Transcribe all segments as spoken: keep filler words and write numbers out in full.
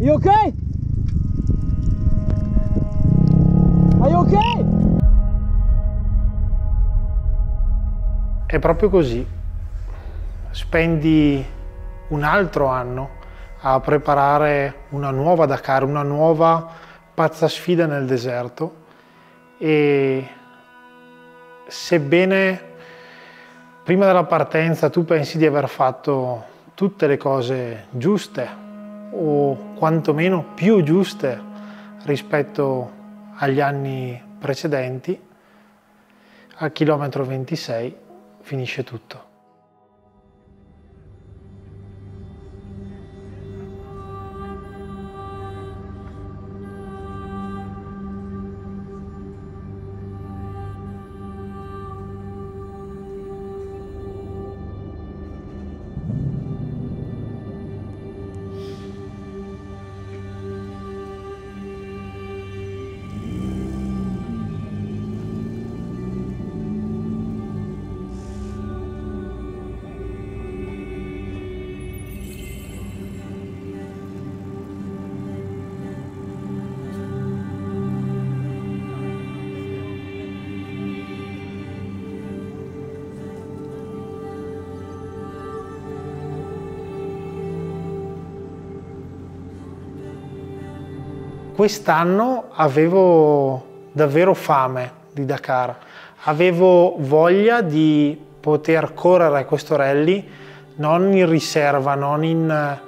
You okay? Are you okay? È proprio così. Spendi un altro anno a preparare una nuova Dakar, una nuova pazza sfida nel deserto, e sebbene prima della partenza tu pensi di aver fatto tutte le cose giuste o quantomeno più giuste rispetto agli anni precedenti, al chilometro ventisei finisce tutto. Quest'anno avevo davvero fame di Dakar, avevo voglia di poter correre questo rally non in riserva, non, in,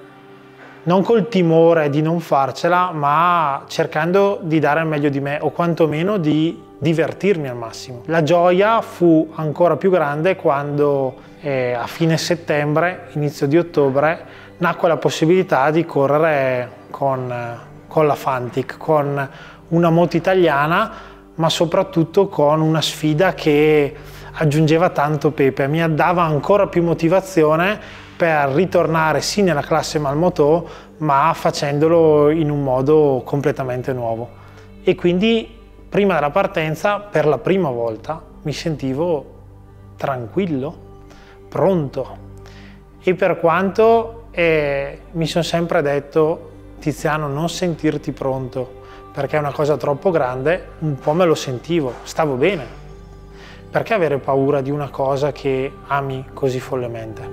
non col timore di non farcela, ma cercando di dare il meglio di me o quantomeno di divertirmi al massimo. La gioia fu ancora più grande quando eh, a fine settembre, inizio di ottobre, nacque la possibilità di correre con con la Fantic, con una moto italiana, ma soprattutto con una sfida che aggiungeva tanto pepe, mi dava ancora più motivazione per ritornare sì nella classe Malmoto, ma facendolo in un modo completamente nuovo. E quindi prima della partenza, per la prima volta, mi sentivo tranquillo, pronto. E per quanto eh, mi sono sempre detto: Tiziano, non sentirti pronto perché è una cosa troppo grande, un po' me lo sentivo, stavo bene. Perché avere paura di una cosa che ami così follemente?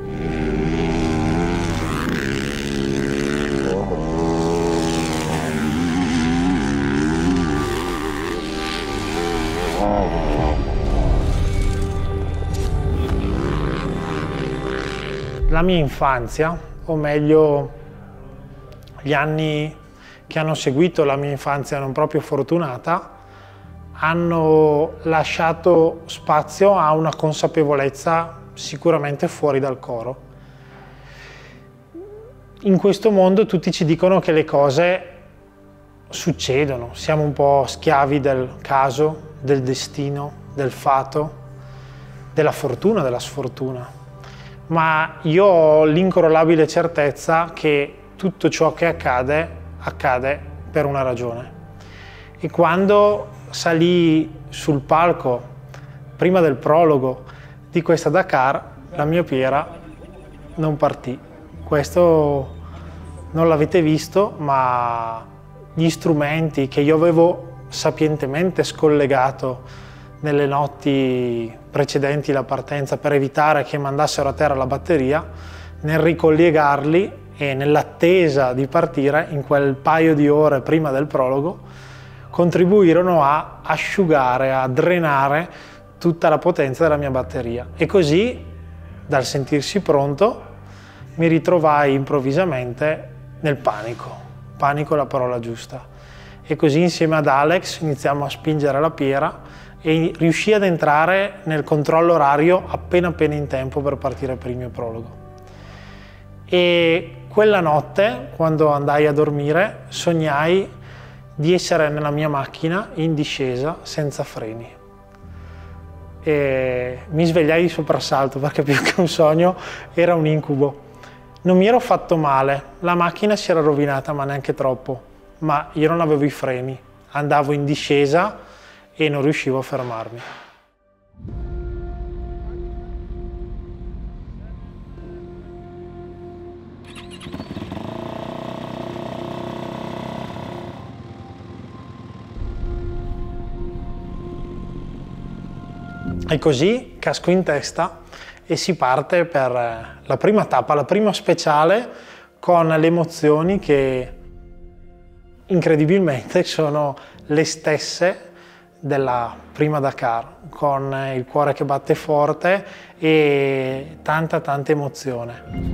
La mia infanzia, o meglio gli anni che hanno seguito la mia infanzia non proprio fortunata, hanno lasciato spazio a una consapevolezza sicuramente fuori dal coro. In questo mondo tutti ci dicono che le cose succedono, siamo un po' schiavi del caso, del destino, del fato, della fortuna, della sfortuna. Ma io ho l'incrollabile certezza che tutto ciò che accade, accade per una ragione. E quando salì sul palco, prima del prologo di questa Dakar, la mia piera non partì. Questo non l'avete visto, ma gli strumenti che io avevo sapientemente scollegato nelle notti precedenti la partenza per evitare che mandassero a terra la batteria, nel ricollegarli e nell'attesa di partire, in quel paio di ore prima del prologo, contribuirono a asciugare, a drenare tutta la potenza della mia batteria. E così, dal sentirsi pronto, mi ritrovai improvvisamente nel panico. Panico è la parola giusta. E così insieme ad Alex iniziamo a spingere la piera e riuscii ad entrare nel controllo orario appena appena in tempo per partire per il mio prologo. E quella notte, quando andai a dormire, sognai di essere nella mia macchina in discesa senza freni. E mi svegliai di soprassalto perché più che un sogno era un incubo. Non mi ero fatto male, la macchina si era rovinata ma neanche troppo, ma io non avevo i freni, andavo in discesa e non riuscivo a fermarmi. E così casco in testa e si parte per la prima tappa, la prima speciale, con le emozioni che incredibilmente sono le stesse della prima Dakar, con il cuore che batte forte e tanta tanta emozione.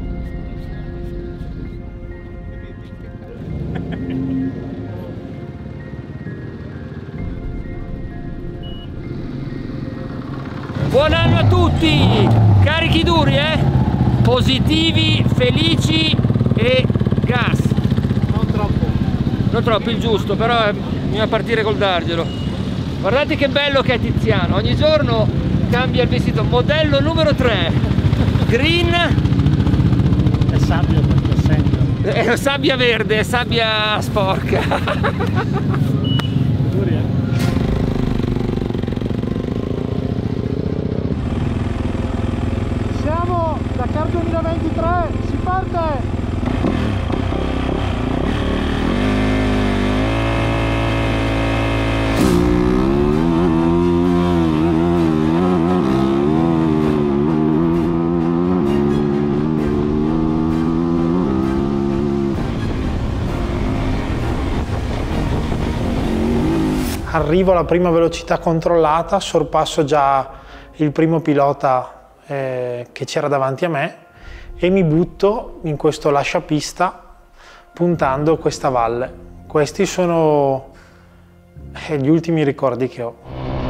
Buon anno a tutti! Carichi duri, eh? Positivi, felici e gas. Non troppo. Non troppo, il giusto, però bisogna partire col dargelo. Guardate che bello che è Tiziano, ogni giorno cambia il vestito. Modello numero tre, green. È sabbia questo segno. È sabbia verde, è sabbia sporca. Duri, eh? Siamo Dakar duemilaventitré, si parte! Arrivo alla prima velocità controllata, sorpasso già il primo pilota eh, che c'era davanti a me e mi butto in questo lasciapista puntando questa valle. Questi sono eh, gli ultimi ricordi che ho.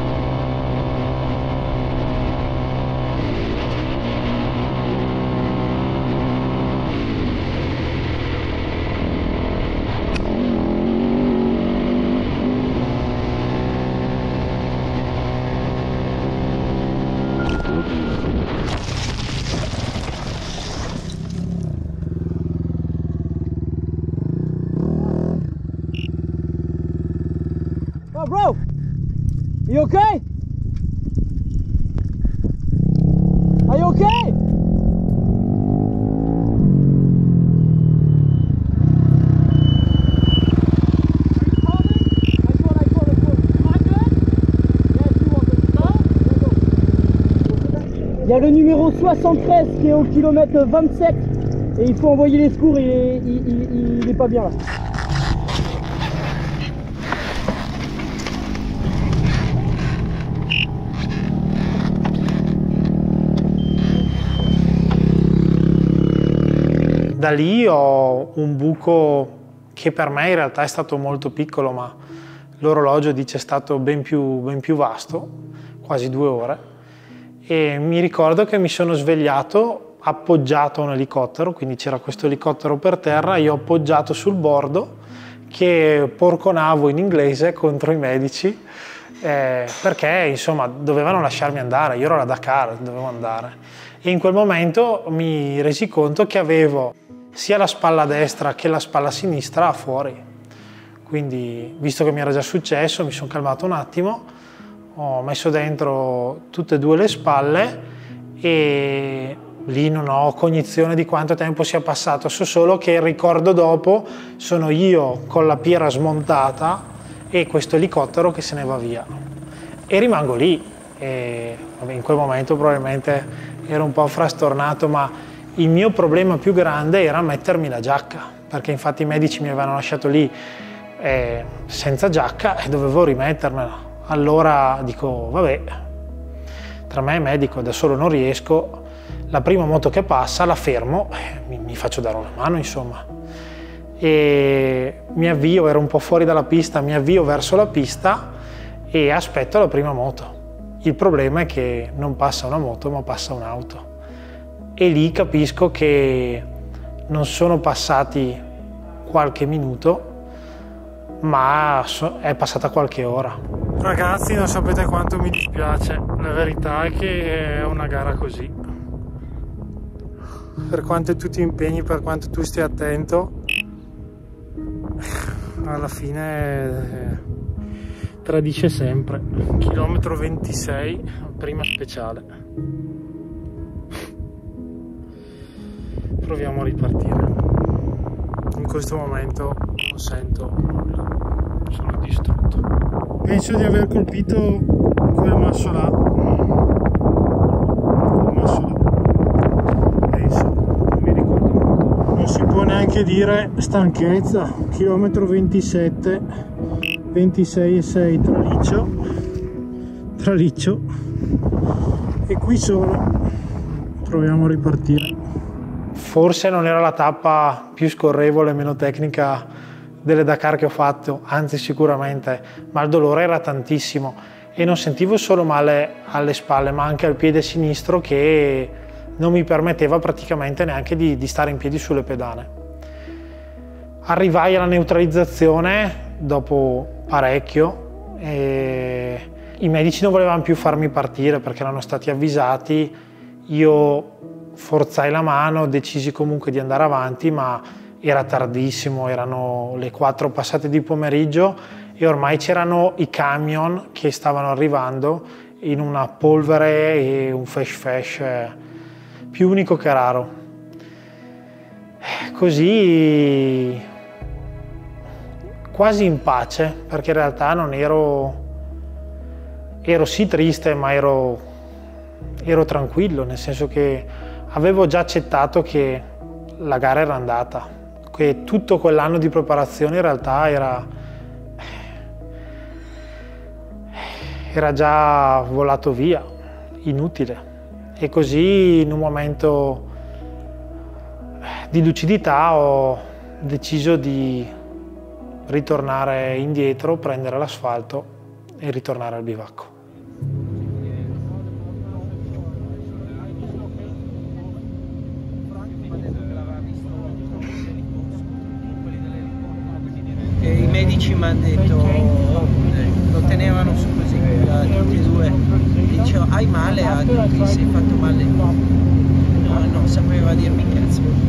Oh bro, you okay? Are you okay? Il y a le numéro soixante-treize qui est au kilomètre vingt-sept et il faut envoyer les secours, il est, il, il, il est pas bien là. Da lì ho un buco che per me in realtà è stato molto piccolo, ma l'orologio dice è stato ben più, ben più vasto, quasi due ore. E mi ricordo che mi sono svegliato appoggiato a un elicottero, quindi c'era questo elicottero per terra, io appoggiato sul bordo che porconavo in inglese contro i medici eh, perché insomma dovevano lasciarmi andare, io ero alla Dakar, dovevo andare. E in quel momento mi resi conto che avevo sia la spalla destra che la spalla sinistra fuori. Quindi, visto che mi era già successo, mi sono calmato un attimo, ho messo dentro tutte e due le spalle e lì non ho cognizione di quanto tempo sia passato, so solo che il ricordo dopo sono io con la piera smontata e questo elicottero che se ne va via. E rimango lì. E, vabbè, in quel momento probabilmente ero un po' frastornato, ma il mio problema più grande era mettermi la giacca, perché infatti i medici mi avevano lasciato lì eh, senza giacca e dovevo rimettermela. Allora dico, vabbè, tra me e medico da solo non riesco, la prima moto che passa la fermo, eh, mi, mi faccio dare una mano insomma. E mi avvio, ero un po' fuori dalla pista, mi avvio verso la pista e aspetto la prima moto. Il problema è che non passa una moto ma passa un'auto. E lì capisco che non sono passati qualche minuto, ma è passata qualche ora. Ragazzi, non sapete quanto mi dispiace, la verità è che è una gara così. Per quanto tu ti impegni, per quanto tu stia attento, alla fine tradisce sempre. Chilometro ventisei, prima speciale. Proviamo a ripartire. In questo momento non sento nulla, sono distrutto. Penso di aver colpito come è messo là, come è messo là, penso, non mi ricordo molto. Non si può neanche dire stanchezza, chilometro ventisette, ventisei e sei Traliccio, Traliccio, e qui solo proviamo a ripartire. Forse non era la tappa più scorrevole, meno tecnica delle Dakar che ho fatto, anzi sicuramente, ma il dolore era tantissimo e non sentivo solo male alle spalle ma anche al piede sinistro che non mi permetteva praticamente neanche di, di stare in piedi sulle pedane. Arrivai alla neutralizzazione dopo parecchio e i medici non volevano più farmi partire perché erano stati avvisati. Io forzai la mano, decisi comunque di andare avanti, ma era tardissimo, erano le quattro passate di pomeriggio e ormai c'erano i camion che stavano arrivando in una polvere e un fesh fesh più unico che raro. Così quasi in pace, perché in realtà non ero, ero sì triste, ma ero, ero tranquillo, nel senso che avevo già accettato che la gara era andata, che tutto quell'anno di preparazione in realtà era, era già volato via, inutile. E così in un momento di lucidità ho deciso di ritornare indietro, prendere l'asfalto e ritornare al bivacco. E i medici mi hanno detto, lo tenevano su così, a tutti e due, dicevo hai male? Ah, ti sei fatto male? No, non sapeva dirmi cazzo.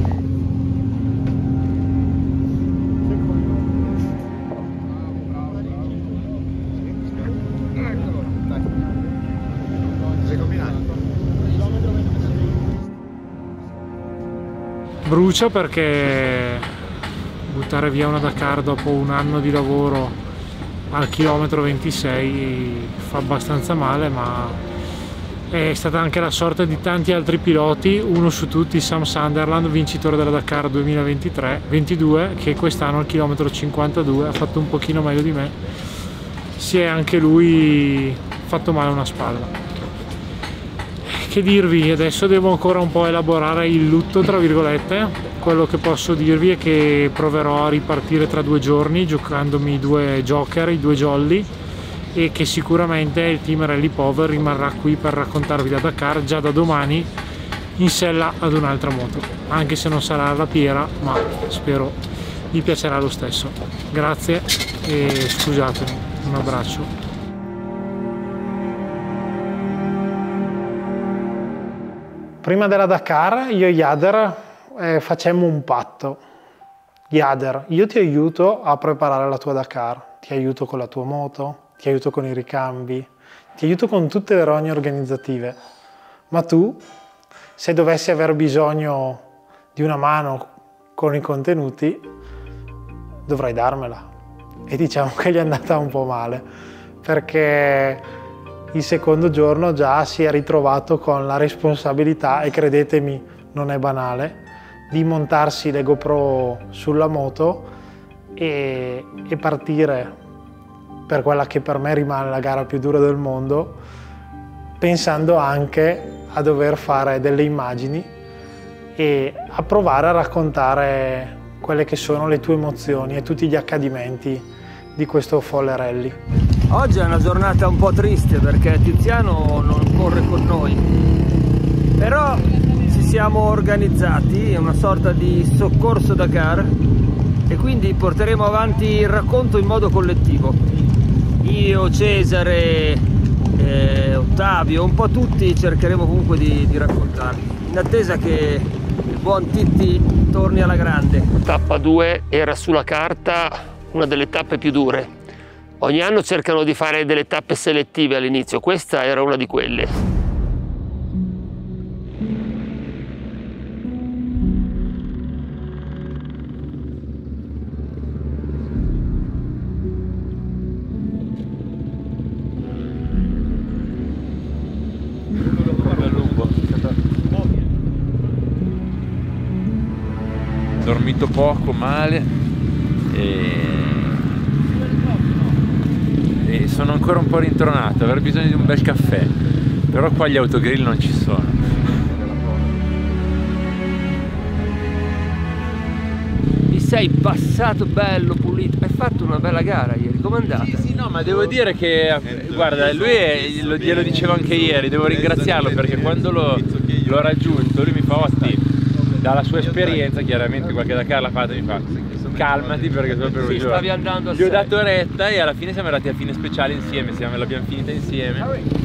Brucia perché buttare via una Dakar dopo un anno di lavoro al chilometro ventisei fa abbastanza male, ma è stata anche la sorte di tanti altri piloti, uno su tutti Sam Sunderland, vincitore della Dakar duemilaventitré ventidue, che quest'anno al chilometro cinquantadue ha fatto un pochino meglio di me, si è anche lui fatto male a una spalla. Che dirvi, adesso devo ancora un po' elaborare il lutto tra virgolette. Quello che posso dirvi è che proverò a ripartire tra due giorni giocandomi due joker, i due jolly, e che sicuramente il team Rally Power rimarrà qui per raccontarvi la Dakar già da domani in sella ad un'altra moto, anche se non sarà la Piera, ma spero vi piacerà lo stesso. Grazie e scusatemi, un abbraccio. Prima della Dakar io e Jader eh, facemmo un patto. Jader, io ti aiuto a preparare la tua Dakar, ti aiuto con la tua moto, ti aiuto con i ricambi, ti aiuto con tutte le rogne organizzative, ma tu, se dovessi aver bisogno di una mano con i contenuti, dovrai darmela. E diciamo che gli è andata un po' male, perché il secondo giorno già si è ritrovato con la responsabilità, e credetemi non è banale, di montarsi le GoPro sulla moto e, e partire per quella che per me rimane la gara più dura del mondo, pensando anche a dover fare delle immagini e a provare a raccontare quelle che sono le tue emozioni e tutti gli accadimenti di questo folle rally. Oggi è una giornata un po' triste perché Tiziano non corre con noi, però ci siamo organizzati, è una sorta di soccorso Dakar, e quindi porteremo avanti il racconto in modo collettivo. Io, Cesare, eh, Ottavio, un po' tutti cercheremo comunque di, di raccontarvi, in attesa che il buon Titti torni alla grande. Tappa due era sulla carta una delle tappe più dure. Ogni anno cercano di fare delle tappe selettive all'inizio, questa era una di quelle. dormito poco, male e... e sono ancora un po' rintronato, avrei bisogno di un bel caffè, però qua gli autogrill non ci sono. Sei passato bello, pulito, hai fatto una bella gara ieri, com'è andata? Sì, sì, no, ma devo dire che, guarda, lui è, lo, glielo dicevo anche ieri, devo ringraziarlo perché quando l'ho raggiunto lui mi fa, Otti, dalla sua esperienza, chiaramente qualche Dakar l'ha fatta, mi fa, calmati perché proprio sì, stavi andando a gli ho dato retta e alla fine siamo andati a fine speciale insieme, siamo, l'abbiamo finita insieme.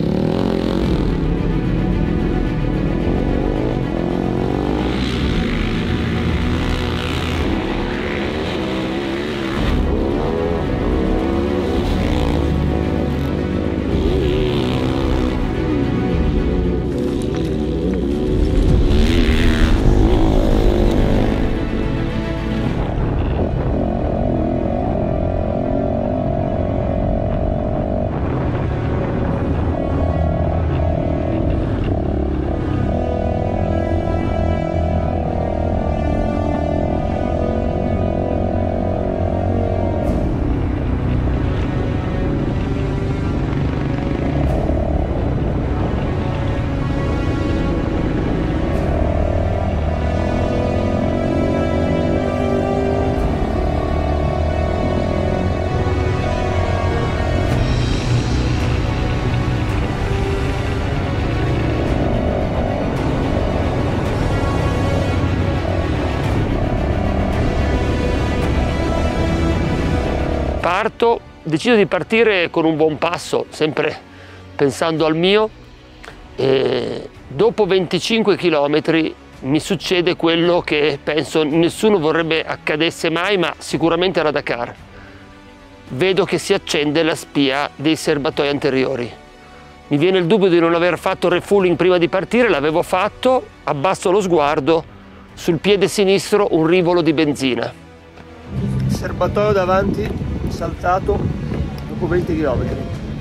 Parto, decido di partire con un buon passo, sempre pensando al mio, e dopo venticinque chilometri mi succede quello che penso nessuno vorrebbe accadesse mai, ma sicuramente alla Dakar. Vedo che si accende la spia dei serbatoi anteriori. Mi viene il dubbio di non aver fatto refueling prima di partire, l'avevo fatto, abbasso lo sguardo, sul piede sinistro un rivolo di benzina. Il serbatoio davanti saltato dopo venti chilometri.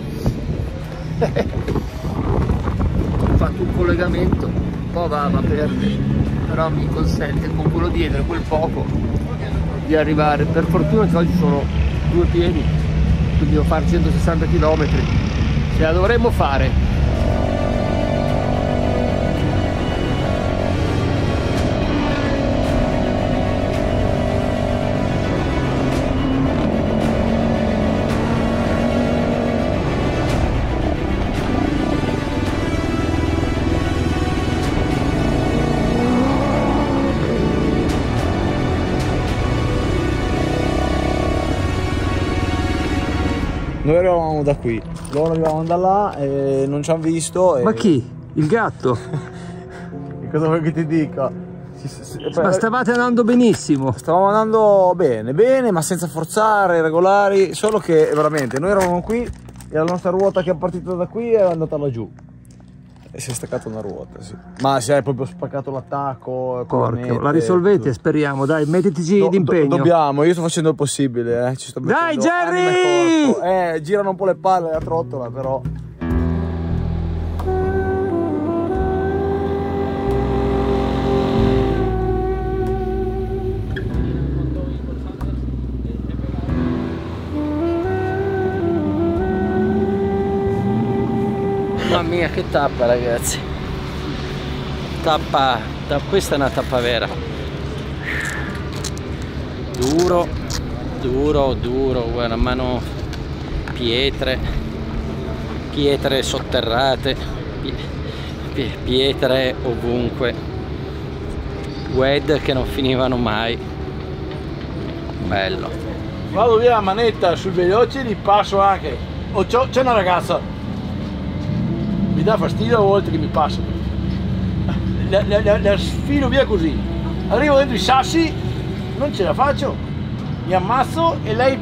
Ho fatto un collegamento, un po' va, va perde, però mi consente con quello dietro, quel poco, di arrivare. Per fortuna che oggi sono due piedi, quindi devo fare centosessanta chilometri, ce la dovremmo fare. Noi arrivavamo da qui, loro arrivavano da là e non ci hanno visto. E... Ma chi? Il gatto? Che cosa vuoi che ti dica? Si, si, si, Ma stavate andando benissimo. Stavamo andando bene, bene, ma senza forzare, regolari, solo che veramente noi eravamo qui e la nostra ruota che è partita da qui è andata laggiù. E si è staccata una ruota, sì. Ma si è proprio spaccato l'attacco. Porca, la risolvete, speriamo, dai, mettitici do, d'impegno. Do, dobbiamo, io sto facendo il possibile, eh. Ci sto dai Jerry! Eh, girano un po' le palle la trottola, però. Mamma mia che tappa, ragazzi, tappa, da, questa è una tappa vera, duro, duro, duro, guarda, mano, pietre, pietre sotterrate, pietre ovunque, W E D che non finivano mai, bello. Vado via la manetta sul veloce e li passo anche, oh, c'è una ragazza, mi dà fastidio a volte che mi passa, la, la, la, la sfilo via così, arrivo dentro i sassi, non ce la faccio, mi ammazzo e lei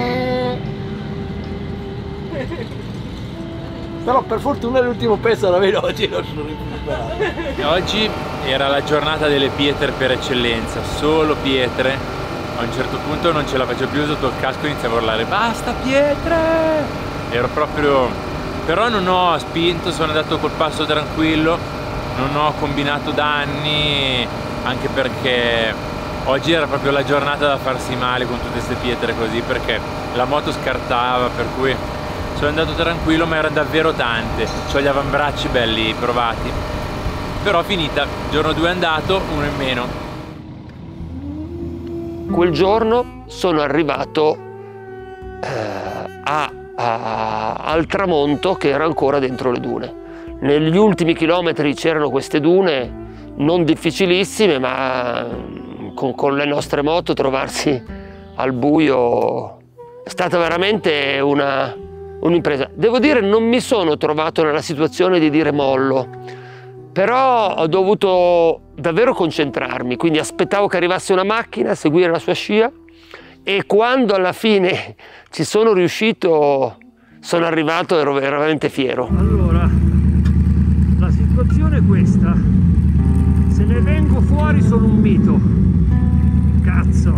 però per fortuna l'ultimo pezzo era veloce, lo sono recuperato. Oggi era la giornata delle pietre per eccellenza, solo pietre. A un certo punto non ce la facevo più, sotto il casco iniziavo a urlare basta pietre, ero proprio... Però non ho spinto, sono andato col passo tranquillo, non ho combinato danni, anche perché Oggi era proprio la giornata da farsi male con tutte queste pietre così, perché la moto scartava, per cui sono andato tranquillo, ma erano davvero tante. Ho gli avambracci belli provati. Però finita, giorno due è andato, uno in meno. Quel giorno sono arrivato eh, a, a, al tramonto che era ancora dentro le dune. Negli ultimi chilometri c'erano queste dune non difficilissime, ma con, con le nostre moto trovarsi al buio è stata veramente una, un'impresa. Devo dire, non mi sono trovato nella situazione di dire mollo, però ho dovuto davvero concentrarmi, quindi aspettavo che arrivasse una macchina, seguire la sua scia, e quando alla fine ci sono riuscito, sono arrivato, ero veramente fiero. Allora, la situazione è questa: se ne vengo fuori sono un mito. Cazzo.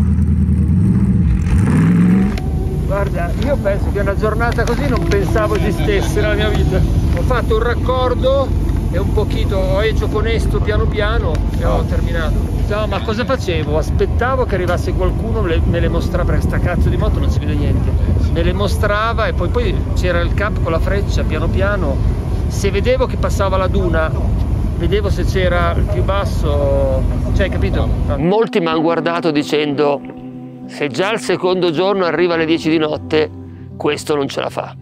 Guarda, io penso che una giornata così non pensavo esistesse nella mia vita. Ho fatto un raccordo e un pochino ho hecho con esto piano piano e ho terminato. No, ma cosa facevo? Aspettavo che arrivasse qualcuno, me le mostrava, perché sta cazzo di moto non si vede niente. Me le mostrava e poi, poi c'era il cap con la freccia piano piano. Se vedevo che passava la duna, vedevo se c'era il più basso, cioè, capito? Molti mi hanno guardato dicendo: se già il secondo giorno arriva alle dieci di notte, questo non ce la fa.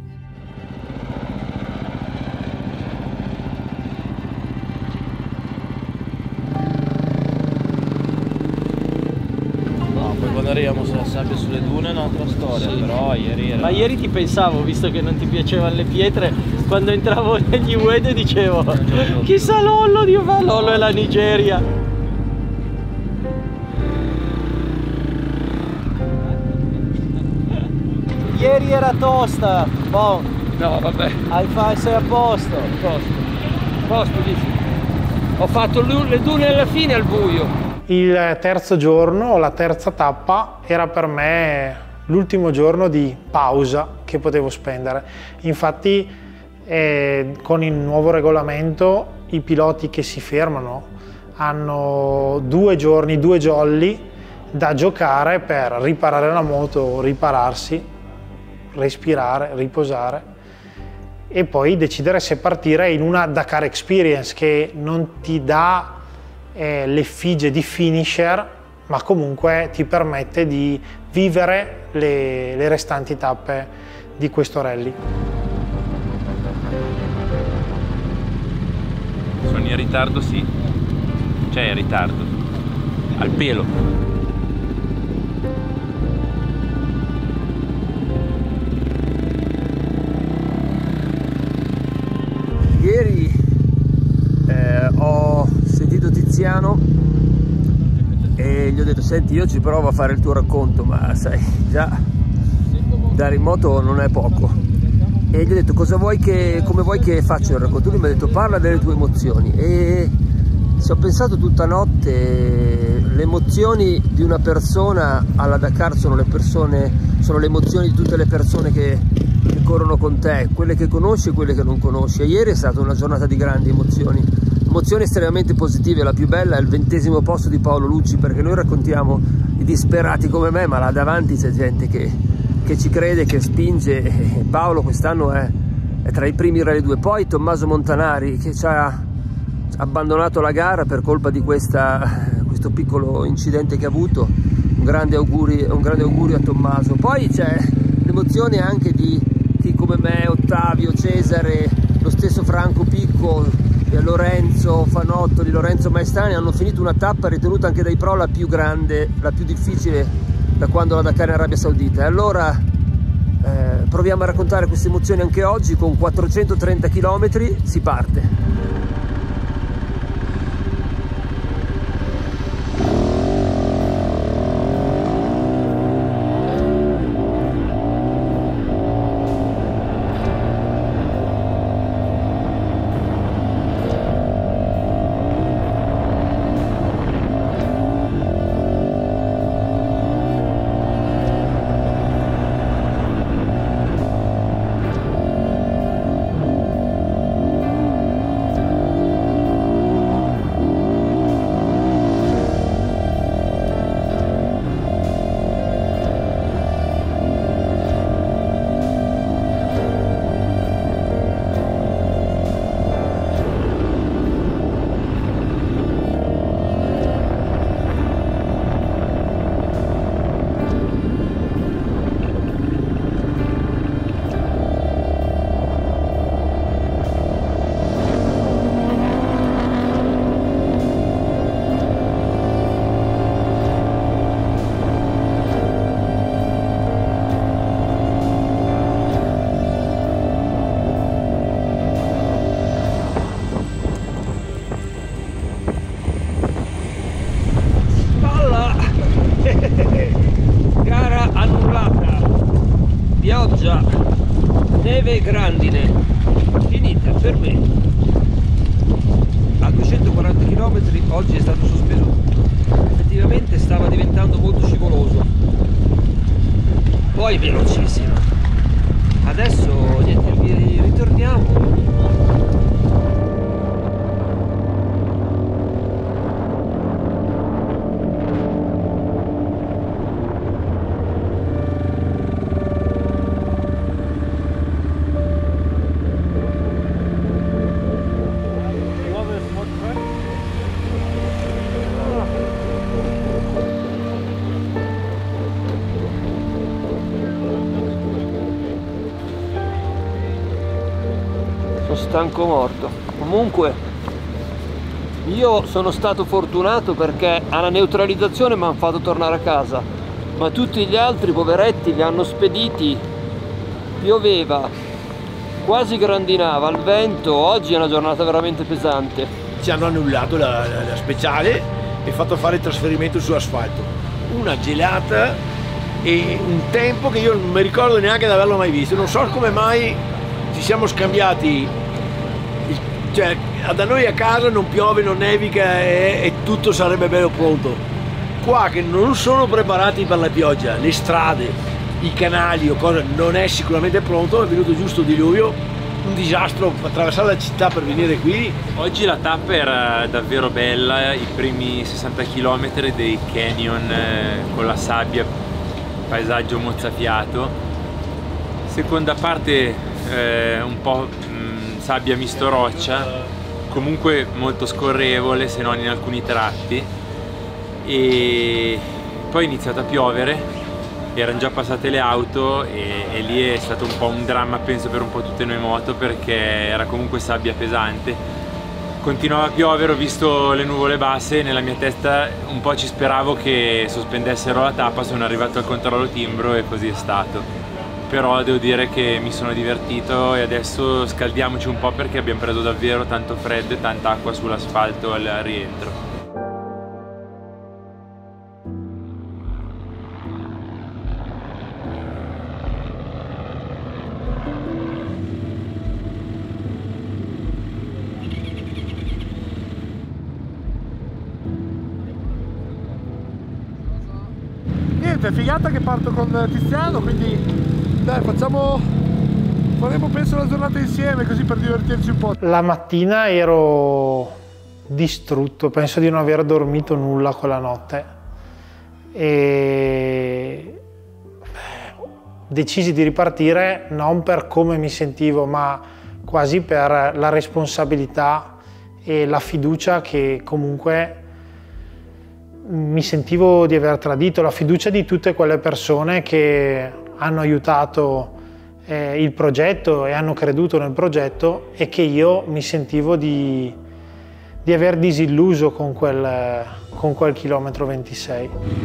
No, poi quando arriviamo sulla sabbia sulle dune è un'altra storia, sì. Però ieri era... Ma ieri ti pensavo, visto che non ti piacevano le pietre, quando entravo negli U E D dicevo: chissà Lollo, Dio fa, Lollo è la Nigeria. Ieri era tosta, boh. No, vabbè. Hai fatto, sei a posto. Posto. Posto, dici. Ho fatto le dune alla fine al buio. Il terzo giorno, la terza tappa, era per me l'ultimo giorno di pausa che potevo spendere. Infatti eh, con il nuovo regolamento i piloti che si fermano hanno due giorni, due jolly da giocare per riparare la moto, ripararsi, respirare, riposare e poi decidere se partire in una Dakar Experience che non ti dà eh, l'effigie di finisher, ma comunque ti permette di vivere le, le restanti tappe di questo rally. Sono in ritardo, sì, cioè in ritardo, al pelo. Ieri eh, ho sentito Tiziano e gli ho detto: senti, io ci provo a fare il tuo racconto, ma sai, già dare in moto non è poco. E gli ho detto: cosa vuoi che, come vuoi che faccia il racconto? Lui mi ha detto: parla delle tue emozioni. E ci ho pensato tutta notte. Le emozioni di una persona alla Dakar sono le persone, sono le emozioni di tutte le persone che, che corrono con te, quelle che conosci e quelle che non conosci. E ieri è stata una giornata di grandi emozioni, emozioni estremamente positive. La più bella è il ventesimo posto di Paolo Lucci, perché noi raccontiamo i disperati come me, ma là davanti c'è gente che, che ci crede, che spinge. E Paolo quest'anno è, è tra i primi Rally due. Poi Tommaso Montanari, che ci ha abbandonato la gara per colpa di questa, questo piccolo incidente che ha avuto. Un grande augurio, un grande augurio a Tommaso. Poi c'è l'emozione anche di chi come me, Ottavio, Cesare, lo stesso Franco Picco, Lorenzo Fanottoli, Lorenzo Maestani hanno finito una tappa ritenuta anche dai pro la più grande, la più difficile da quando la Dakar in Arabia Saudita. E allora eh, proviamo a raccontare queste emozioni anche oggi. Con quattrocentotrenta chilometri si parte. pioggia, neve e grandine, finita per me. A duecentoquaranta chilometri oggi è stato sospeso tutto. Effettivamente stava diventando molto scivoloso, poi velocissimo. Adesso niente, ritorniamo. Stanco morto. Comunque io sono stato fortunato perché alla neutralizzazione mi hanno fatto tornare a casa, ma tutti gli altri poveretti li hanno spediti. Pioveva, quasi grandinava, il vento. Oggi è una giornata veramente pesante. Ci hanno annullato la, la, la speciale e fatto fare il trasferimento su asfalto. Una gelata e un tempo che io non mi ricordo neanche di averlo mai visto. Non so come mai ci siamo scambiati. Cioè, da noi a casa non piove, non nevica e, e tutto sarebbe bello pronto. Qua che non sono preparati per la pioggia, le strade, i canali o cosa, non è sicuramente pronto, è venuto giusto diluvio, un disastro attraversare la città per venire qui. Oggi la tappa era davvero bella, i primi sessanta chilometri dei canyon eh, con la sabbia, paesaggio mozzafiato. Seconda parte eh, un po' sabbia misto roccia, comunque molto scorrevole se non in alcuni tratti, e poi è iniziato a piovere, erano già passate le auto e, e lì è stato un po' un dramma penso per un po' tutte noi moto, perché era comunque sabbia pesante, continuava a piovere, ho visto le nuvole basse e nella mia testa un po' ci speravo che sospendessero la tappa, sono arrivato al controllo timbro e così è stato. Però devo dire che mi sono divertito e adesso scaldiamoci un po' perché abbiamo preso davvero tanto freddo e tanta acqua sull'asfalto al rientro. Niente, figata che parto con Tiziano, quindi dai, facciamo, faremo penso la giornata insieme così per divertirci un po'. La mattina ero distrutto, penso di non aver dormito nulla quella notte e decisi di ripartire non per come mi sentivo ma quasi per la responsabilità e la fiducia che comunque mi sentivo di aver tradito, la fiducia di tutte quelle persone che hanno aiutato eh, il progetto e hanno creduto nel progetto e che io mi sentivo di, di aver disilluso con quel, con quel chilometro ventisei.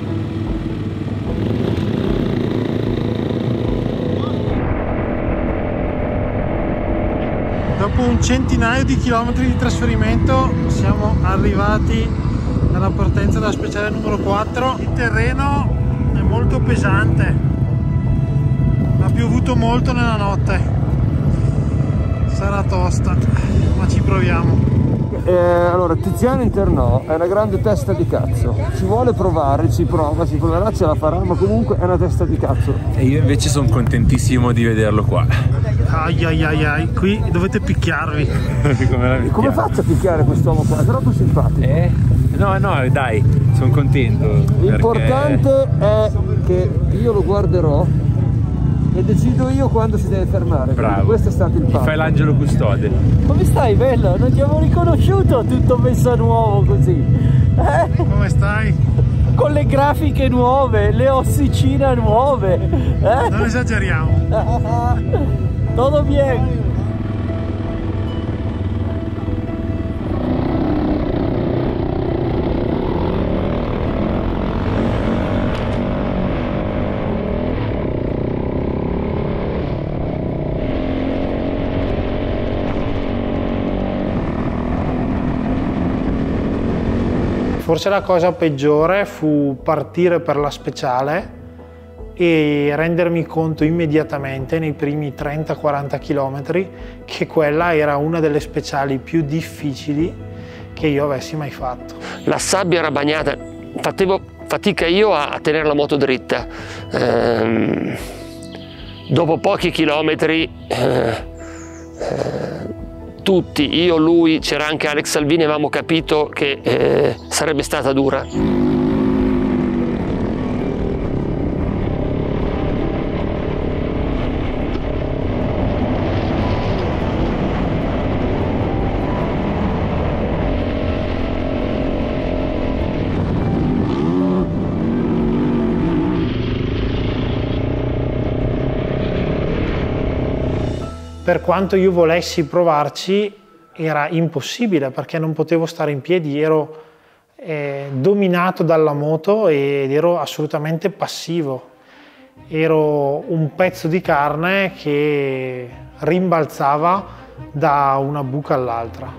Dopo un centinaio di chilometri di trasferimento siamo arrivati alla partenza della speciale numero quattro. Il terreno è molto pesante. Ha piovuto molto nella notte, sarà tosta, ma ci proviamo. Eh, allora, Tiziano internò, è una grande testa di cazzo, ci vuole provare, ci prova, si proverà, ce la farà, ma comunque è una testa di cazzo. E io invece sono contentissimo di vederlo qua. Ai ai ai ai, qui dovete picchiarvi. Come, Come faccio a picchiare quest'uomo qua? È troppo simpatico. Eh? No, no, dai, sono contento. L'importante perché... è che io lo guarderò e decido io quando si deve fermare. Bravo. Questo è stato il fatto. Fai l'angelo custode. Come stai, bello? Non ti avevo riconosciuto, tutto messo a nuovo così. Eh? Come stai? Con le grafiche nuove, le ossicine nuove. Eh? Non esageriamo. Todo bien. Forse la cosa peggiore fu partire per la speciale e rendermi conto immediatamente nei primi trenta quaranta chilometri che quella era una delle speciali più difficili che io avessi mai fatto. La sabbia era bagnata, facevo fatica io a, a tenere la moto dritta. Ehm, dopo pochi chilometri eh, eh, tutti, io, lui, c'era anche Alex Salvini, avevamo capito che eh, sarebbe stata dura. Per quanto io volessi provarci era impossibile perché non potevo stare in piedi, ero eh, dominato dalla moto ed ero assolutamente passivo. Ero un pezzo di carne che rimbalzava da una buca all'altra.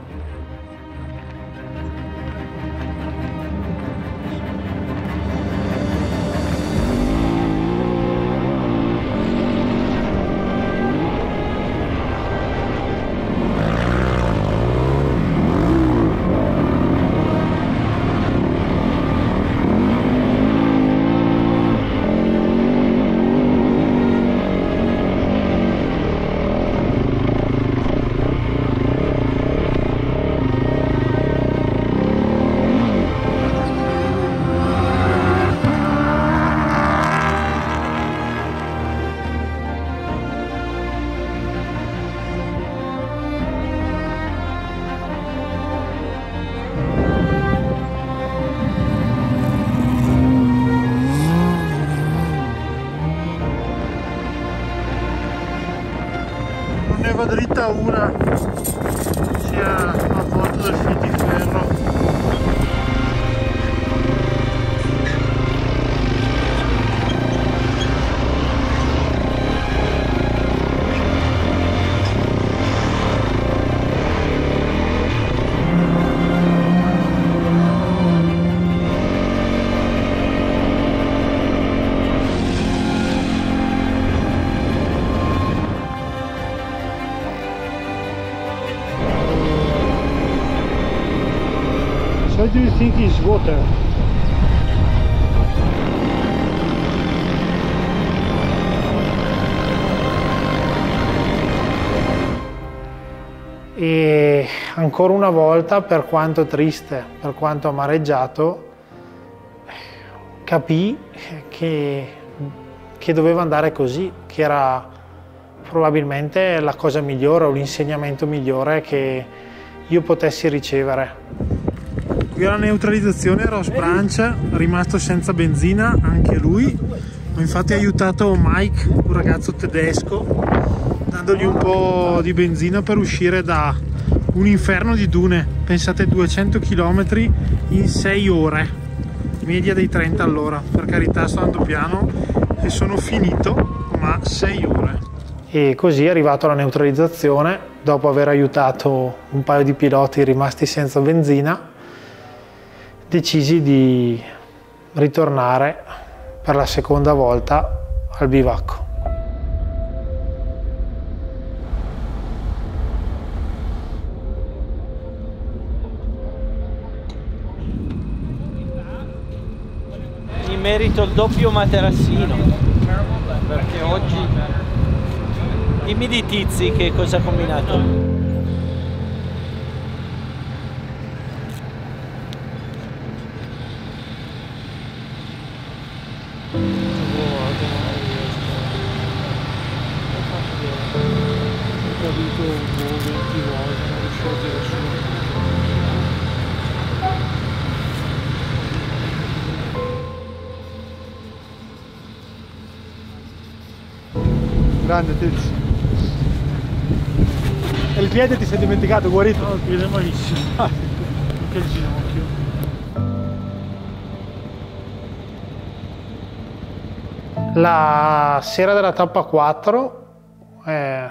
Va dritta una sia a bordo del fil di ferro. What do you think is water? E ancora una volta, per quanto triste, per quanto amareggiato, capii che, che doveva andare così, che era probabilmente la cosa migliore o l'insegnamento migliore che io potessi ricevere. Qui alla neutralizzazione Ross Branch, rimasto senza benzina anche lui. Ho infatti aiutato Mike, un ragazzo tedesco, dandogli un po' di benzina per uscire da un inferno di dune. Pensate, duecento chilometri in sei ore, media dei trenta all'ora. Per carità, sto andando piano e sono finito, ma sei ore. E così è arrivato alla neutralizzazione, dopo aver aiutato un paio di piloti rimasti senza benzina, decisi di ritornare per la seconda volta al bivacco. Mi merito il doppio materassino, perché oggi... Dimmi di Tizi che cosa ha combinato. Grande Tizi. E il piede ti sei dimenticato, guarito? No, il piede è malissimo. Anche il ginocchio. La sera della tappa quattro eh,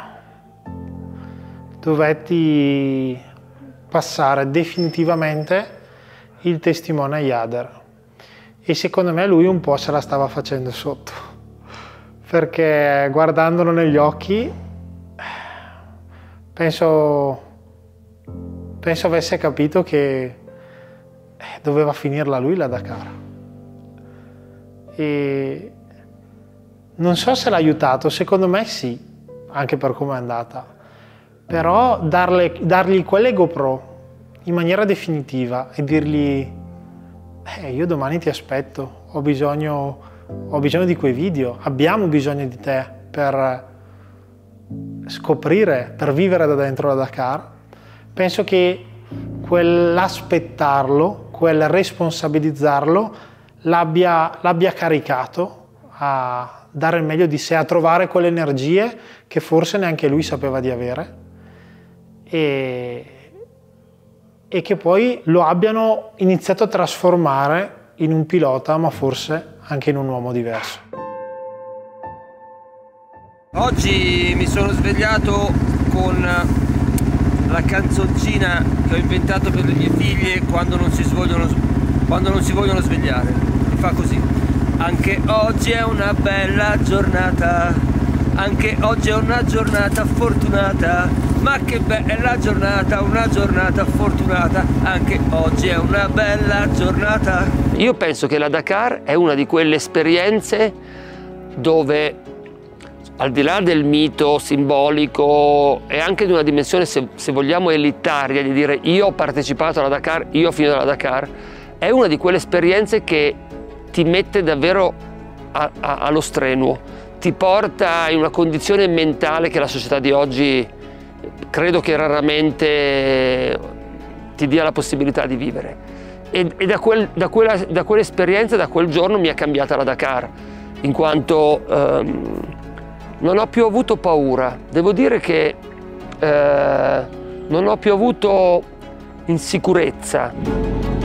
dovetti passare definitivamente il testimone a Jader e secondo me lui un po' se la stava facendo sotto. perché guardandolo negli occhi penso, penso avesse capito che doveva finirla lui la Dakar. E non so se l'ha aiutato, secondo me sì, anche per come è andata, però darle, dargli quelle GoPro in maniera definitiva e dirgli eh, io domani ti aspetto, ho bisogno, ho bisogno di quei video, abbiamo bisogno di te per scoprire, per vivere da dentro la Dakar. Penso che quell'aspettarlo, quel responsabilizzarlo l'abbia l'abbia caricato a dare il meglio di sé, a trovare quelle energie che forse neanche lui sapeva di avere e, e che poi lo abbiano iniziato a trasformare in un pilota, ma forse anche in un uomo diverso. Oggi mi sono svegliato con la canzoncina che ho inventato per le mie figlie quando non si vogliono, quando non si vogliono svegliare. Mi fa così: anche oggi è una bella giornata, anche oggi è una giornata fortunata, ma che bella giornata, una giornata fortunata, anche oggi è una bella giornata. Io penso che la Dakar è una di quelle esperienze dove, al di là del mito simbolico e anche di una dimensione, se, se vogliamo, elitaria, di dire io ho partecipato alla Dakar, io ho finito la Dakar, è una di quelle esperienze che ti mette davvero a, a, allo strenuo, ti porta in una condizione mentale che la società di oggi credo che raramente ti dia la possibilità di vivere. E, e da, quel, da, quella, da quell'esperienza, da quel giorno mi è cambiata la Dakar, in quanto um, non ho più avuto paura, devo dire che eh, non ho più avuto insicurezza.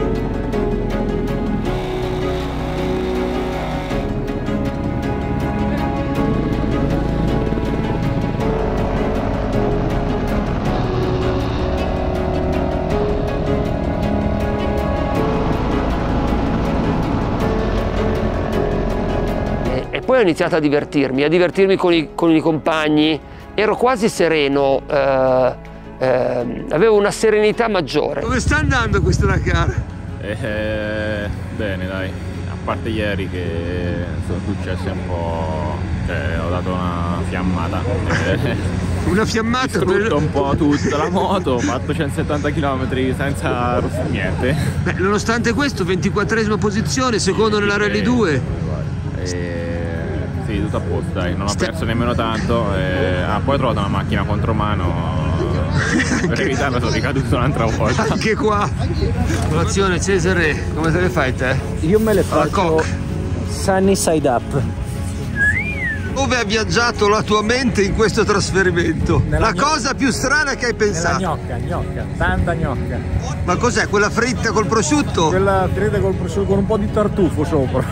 Poi ho iniziato a divertirmi, a divertirmi con i, con i compagni, ero quasi sereno, eh, eh, avevo una serenità maggiore. Come sta andando questa Dakar? Eh, bene dai, a parte ieri che sono successe un po', cioè ho dato una fiammata. Una fiammata? Distrutto per... un po' tutta la moto, ho fatto centosettanta chilometri senza niente. Beh, nonostante questo, ventiquattresima posizione, secondo nella Rally due. E... Sì, tutto a posto, dai, non ho perso nemmeno tanto. E... Ah, poi ho trovato una macchina contromano. Per evitarla sono ricaduto un'altra volta. Anche qua. Colazione, Cesare, come te le fai te? Io me le faccio sunny side up. Dove ha viaggiato la tua mente in questo trasferimento? Nella la gnocca. Cosa più strana che hai pensato? Nella gnocca, gnocca, tanta gnocca. Ma cos'è? Quella fritta col prosciutto? Quella fritta col prosciutto con un po' di tartufo sopra.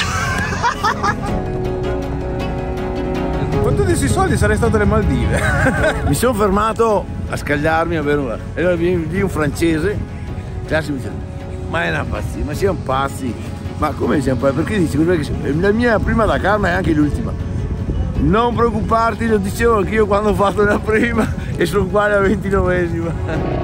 Con tutti questi soldi sarei stato alle Maldive. Mi sono fermato a scagliarmi a bere una. E allora viene un francese, classico, mi dice: ma è una pazzia, ma siamo pazzi. Ma come siamo pazzi? Perché dici? Perché la mia prima Dakar ma è anche l'ultima. Non preoccuparti, lo dicevo anch'io quando ho fatto la prima e sono uguale alla ventinovesima.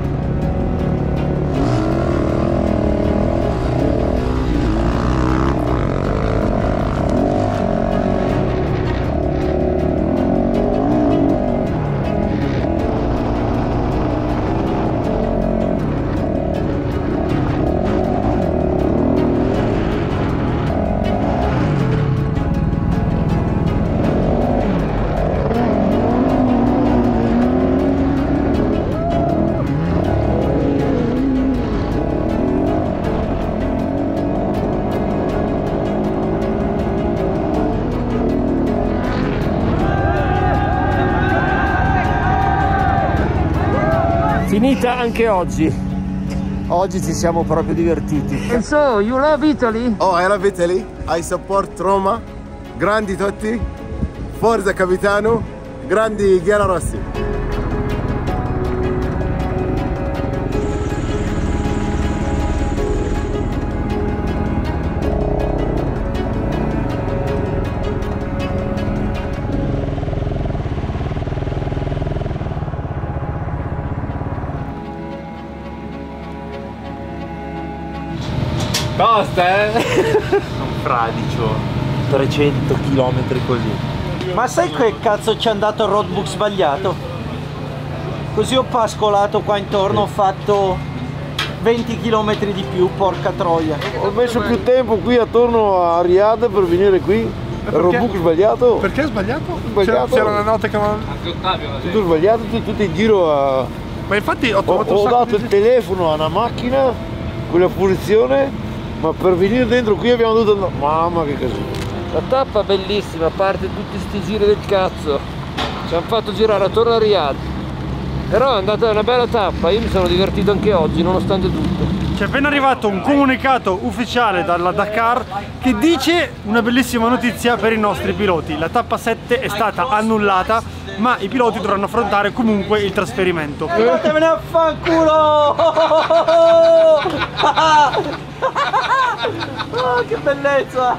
Finita anche oggi. Oggi ci siamo proprio divertiti. And so, you love Italy? Oh, I love Italy. I support Roma. Grandi Totti. Forza Capitano. Grandi Ghiera Rossi. Tosta, eh? Un fradicio, trecento chilometri così. Ma sai che cazzo ci è andato il roadbook sbagliato? Così ho pascolato qua intorno, ho fatto venti chilometri di più, porca troia. Ho messo più tempo qui attorno a Riyadh per venire qui. Il roadbook sbagliato. Perché è sbagliato? Sbagliato. C'era una nota che mi... Anche Ottavio. Tutto sbagliato, tutto in giro a... Ma infatti ho Ho, trovato ho un sacco dato di... il telefono a una macchina con la posizione, ma per venire dentro qui abbiamo dovuto andare. Mamma che casino. La tappa bellissima, a parte tutti sti giri del cazzo. Ci hanno fatto girare attorno a Riyadh. Però è andata una bella tappa, io mi sono divertito anche oggi, nonostante tutto. C'è appena arrivato un comunicato ufficiale dalla Dakar che dice una bellissima notizia per i nostri piloti. La tappa sette è stata annullata, ma i piloti dovranno affrontare comunque il trasferimento. Andatevene a fanculo! Oh, che bellezza!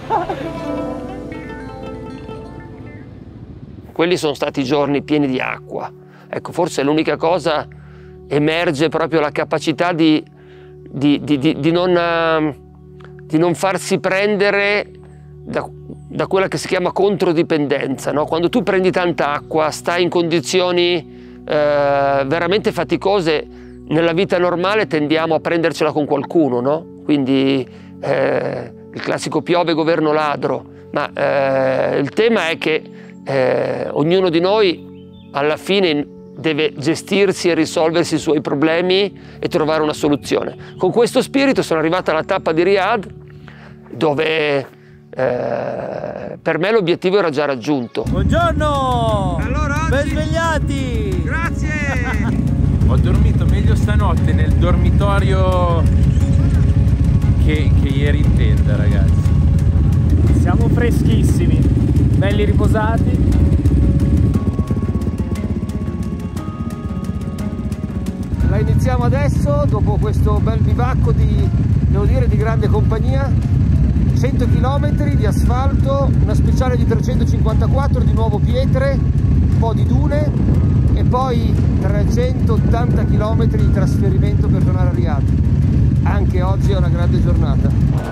Quelli sono stati giorni pieni di acqua. Ecco, forse l'unica cosa emerge proprio la capacità di, di, di, di, di, non, di non farsi prendere da, da quella che si chiama controdipendenza, no? Quando tu prendi tanta acqua, stai in condizioni eh, veramente faticose, nella vita normale tendiamo a prendercela con qualcuno, no? Quindi eh, il classico piove governo ladro, ma eh, il tema è che eh, ognuno di noi alla fine deve gestirsi e risolversi i suoi problemi e trovare una soluzione. Con questo spirito sono arrivata alla tappa di Riyadh, dove eh, per me l'obiettivo era già raggiunto. Buongiorno! Allora, oggi... Ben svegliati! Grazie! Ho dormito meglio stanotte nel dormitorio che, che ieri in tenda, ragazzi. Siamo freschissimi, belli riposati. La iniziamo adesso, dopo questo bel bivacco di, devo dire, di grande compagnia. cento chilometri di asfalto, una speciale di trecentocinquantaquattro, di nuovo pietre, un po' di dune e poi trecentottanta chilometri di trasferimento per tornare a Riyadh. Anche oggi è una grande giornata.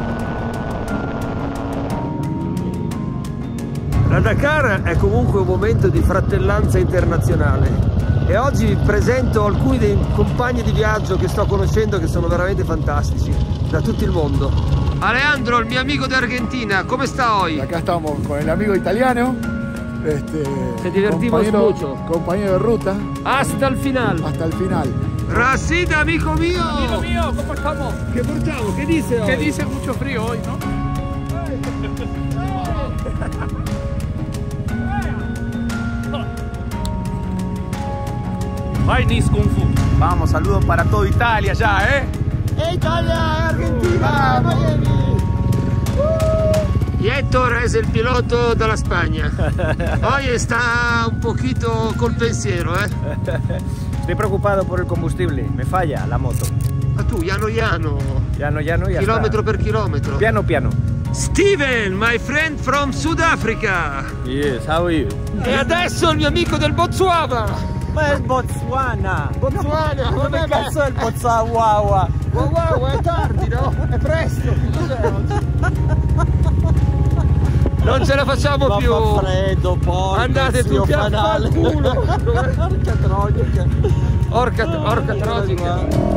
La Dakar è comunque un momento di fratellanza internazionale. E oggi vi presento alcuni dei compagni di viaggio che sto conoscendo, che sono veramente fantastici, da tutto il mondo. Alejandro, il mio amico d'Argentina, come sta hoy? Acá estamos con el amigo italiano. Este, Te divertimos compañero, mucho. Compañero de ruta. Hasta el final. Hasta el final. Rashid, amico mio. Amigo mío, ¿cómo estamos? ¿Qué portamos? ¿Qué dice hoy? ¿Qué dice? Mucho frío hoy, ¿no? Vai Nis Kung Fu. Vamos, saludos para toda Italia ya, ¿eh? Italia, Argentina, Miami. Y Héctor es el piloto de la España. Hoy está un poquito col pensiero, ¿eh? Estoy preocupado por el combustible, me falla la moto. Ma tu, piano piano. Piano piano ya Chilometro está. per chilometro. Piano piano. Steven, my friend from South Africa. Yes, how are you? E adesso il mio amico del Botswana. Ma è il Botswana! Botswana! Ma che cazzo è il Botswana? Wow, wow, wow, è tardi, no? È presto! Non ce la facciamo ma più! fa freddo, porca! Andate tutti a far culo! Porca troia! Orca, orca troia!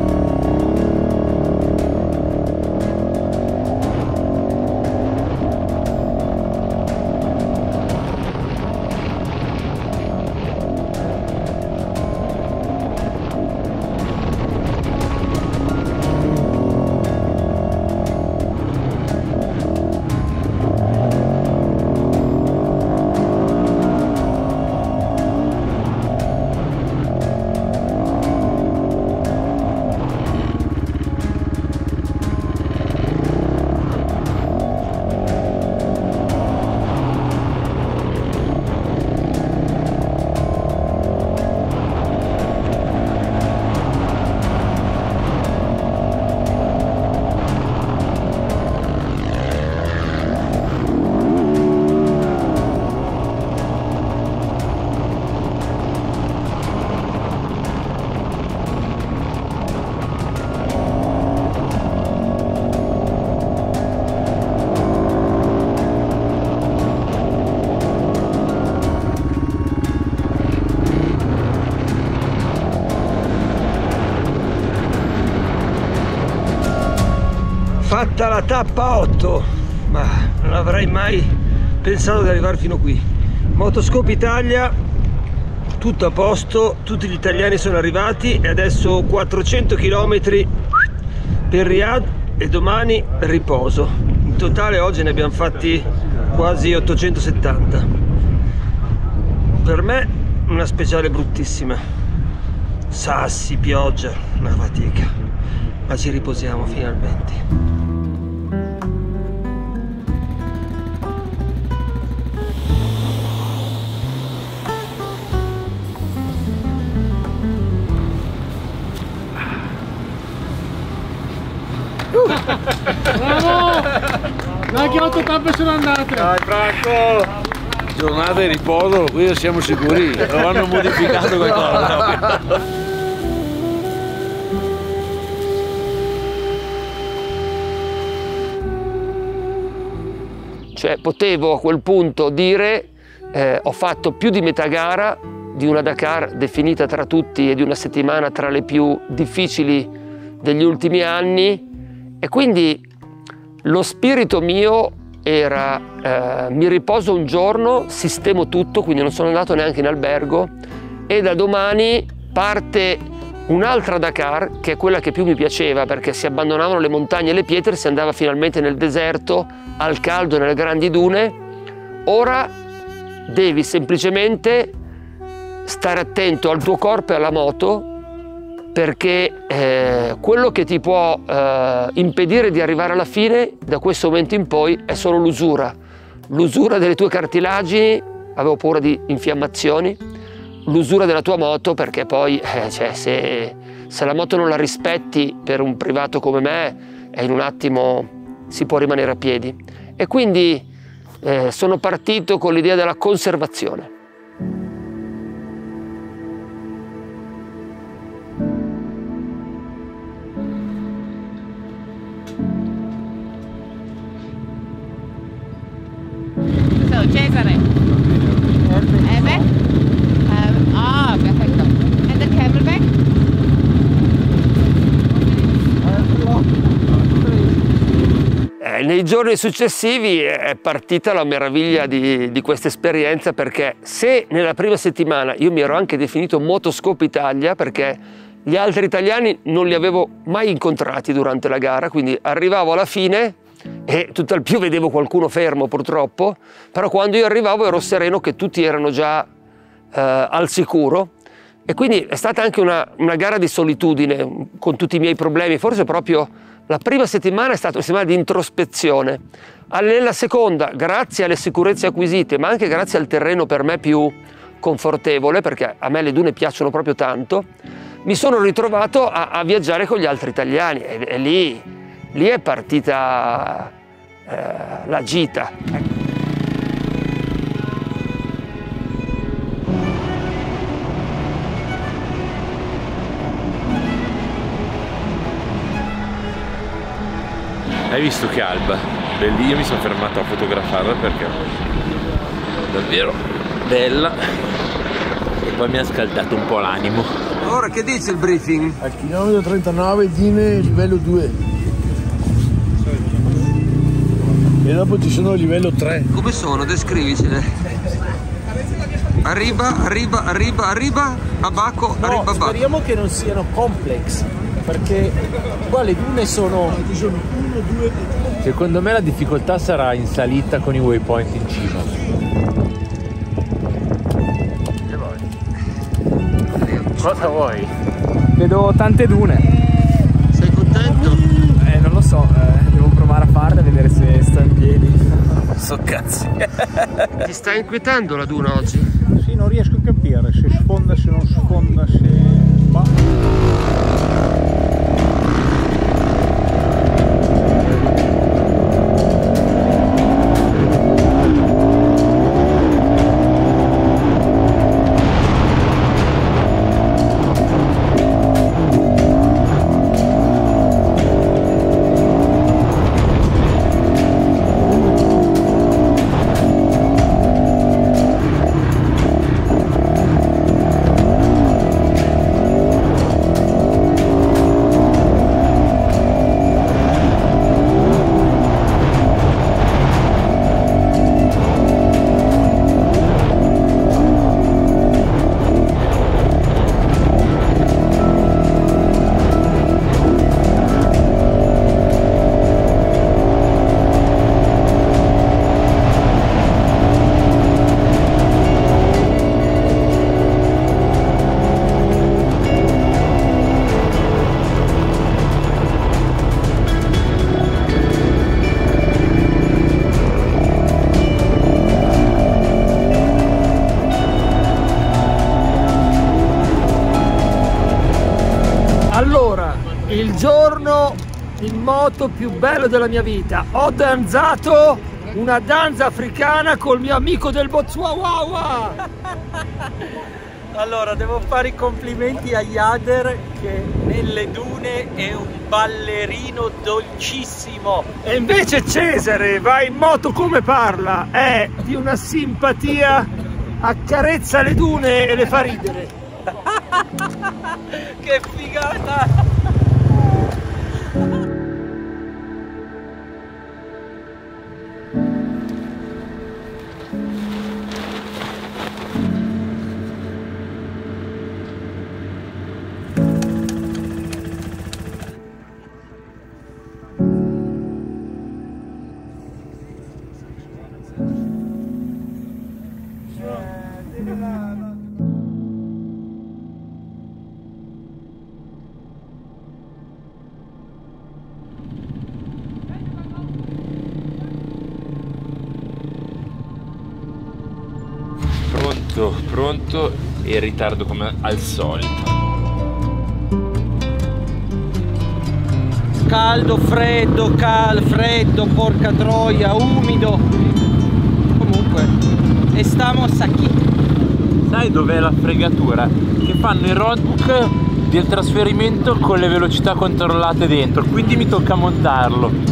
Fatta la tappa otto, ma non avrei mai pensato di arrivare fino qui. Motoscope Italia, tutto a posto, tutti gli italiani sono arrivati e adesso quattrocento chilometri per Riyadh e domani riposo. In totale oggi ne abbiamo fatti quasi ottocentosettanta. Per me una speciale bruttissima. Sassi, pioggia, una fatica, ma ci riposiamo finalmente. Bravo! Dai che otto tappe sono andate! Dai Franco! Giornata di riposo, qui siamo sicuri, lo hanno modificato qualcosa. Cioè potevo a quel punto dire eh, ho fatto più di metà gara di una Dakar definita tra tutti e di una settimana tra le più difficili degli ultimi anni, e quindi lo spirito mio era eh, mi riposo un giorno, sistemo tutto, quindi non sono andato neanche in albergo, e da domani parte un'altra Dakar che è quella che più mi piaceva, perché si abbandonavano le montagne e le pietre, si andava finalmente nel deserto, al caldo, nelle grandi dune. Ora devi semplicemente stare attento al tuo corpo e alla moto, perché eh, quello che ti può eh, impedire di arrivare alla fine da questo momento in poi è solo l'usura. L'usura delle tue cartilagini, avevo paura di infiammazioni, l'usura della tua moto, perché poi eh, cioè, se, se la moto non la rispetti per un privato come me, eh, in un attimo si può rimanere a piedi. E quindi eh, sono partito con l'idea della conservazione. So, Cesare. Airbag? Um, ah, perfetto. And the camelback? Eh, nei giorni successivi è partita la meraviglia di, di questa esperienza, perché se nella prima settimana io mi ero anche definito Motoscope Italia, perché gli altri italiani non li avevo mai incontrati durante la gara, quindi arrivavo alla fine e tutt'al più vedevo qualcuno fermo purtroppo, però quando io arrivavo ero sereno che tutti erano già eh, al sicuro, e quindi è stata anche una, una gara di solitudine con tutti i miei problemi. Forse proprio la prima settimana è stata una settimana di introspezione. Nella seconda, grazie alle sicurezze acquisite, ma anche grazie al terreno per me più confortevole, perché a me le dune piacciono proprio tanto, mi sono ritrovato a, a viaggiare con gli altri italiani, e, e lì, lì è partita eh, la gita. Hai visto che alba? Belli, io mi sono fermato a fotografarla perché davvero bella, e poi mi ha scaldato un po' l'animo. Ora che dice il briefing? Al chilometro trentanove Dine livello due e dopo ci sono livello tre. Come sono? Descrivicele. Arriba, arriba, arriba, arriba, Abaco, No, arriba, Abaco. speriamo che non siano complex, perché qua le dune sono... Secondo me la difficoltà sarà in salita con i waypoint in cima. Cosa vuoi? Vedo tante dune. Sei contento? Eh, non lo so, eh, devo provare a farle e vedere se sto in piedi. So cazzi. Ti sta inquietando la duna oggi? Sì, non riesco a capire se sfonda, se non sfonda, se... Allora, il giorno in moto più bello della mia vita. Ho danzato una danza africana col mio amico del Botswana. Allora, devo fare i complimenti a Jader che nelle dune è un ballerino dolcissimo. E invece Cesare va in moto come parla, è di una simpatia, accarezza le dune e le fa ridere. Che figata! Pronto, pronto e in ritardo come al solito. Caldo, freddo, cal, freddo, porca troia, umido. Comunque, e stamos aquí. Sai dov'è la fregatura? Che fanno il roadbook del trasferimento con le velocità controllate dentro, quindi mi tocca montarlo.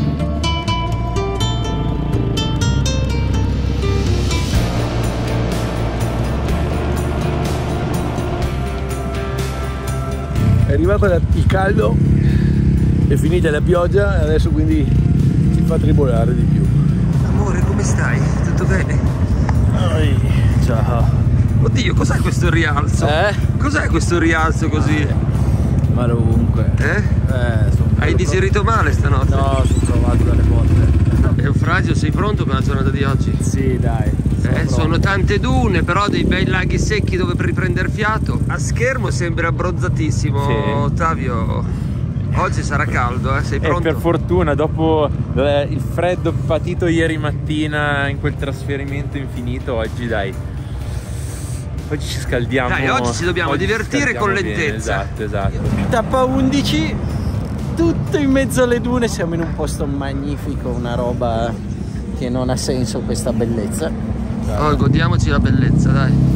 È arrivato il caldo, è finita la pioggia e adesso quindi ci fa tribolare di più. Amore, come stai? Tutto bene? Oi, ciao. Oddio, cos'è questo rialzo? Eh? Cos'è questo rialzo così? Ma ovunque. Eh? Eh, sono Hai digerito male stanotte? No, sono trovato dalle botte. Eufrasio, sei pronto per la giornata di oggi? Sì, dai. Eh, sono tante dune, però dei bei laghi secchi dove per riprendere fiato. A schermo sembra abbronzatissimo, Sì. Ottavio. Oggi sarà caldo, eh? Sei pronto? E per fortuna, dopo eh, il freddo patito ieri mattina in quel trasferimento infinito, oggi dai. Oggi ci scaldiamo. Dai, oggi ci dobbiamo oggi divertire ci con scaldiamo bene, lentezza. esatto, esatto. Tappa undici, tutto in mezzo alle dune, siamo in un posto magnifico, una roba che non ha senso questa bellezza. Oh, godiamoci la bellezza, dai.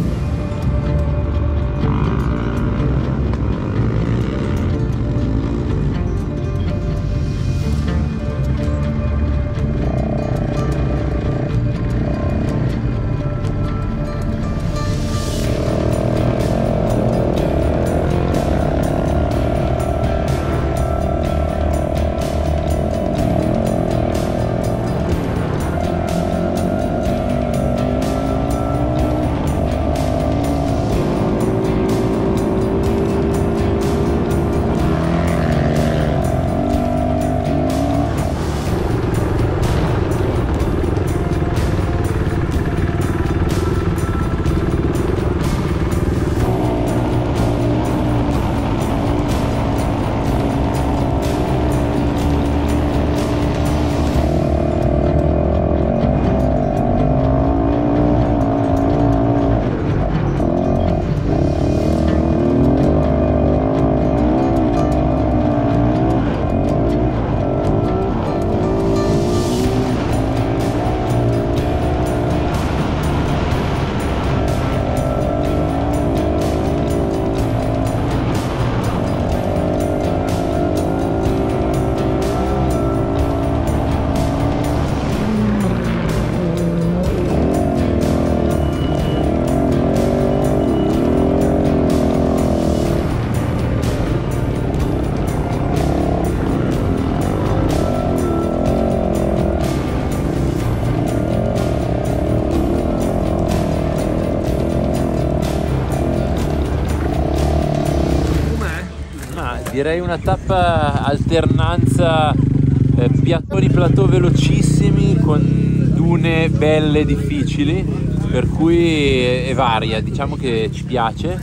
Direi una tappa alternanza eh, piattoni plateau velocissimi con dune belle difficili, per cui è, è varia, diciamo che ci piace.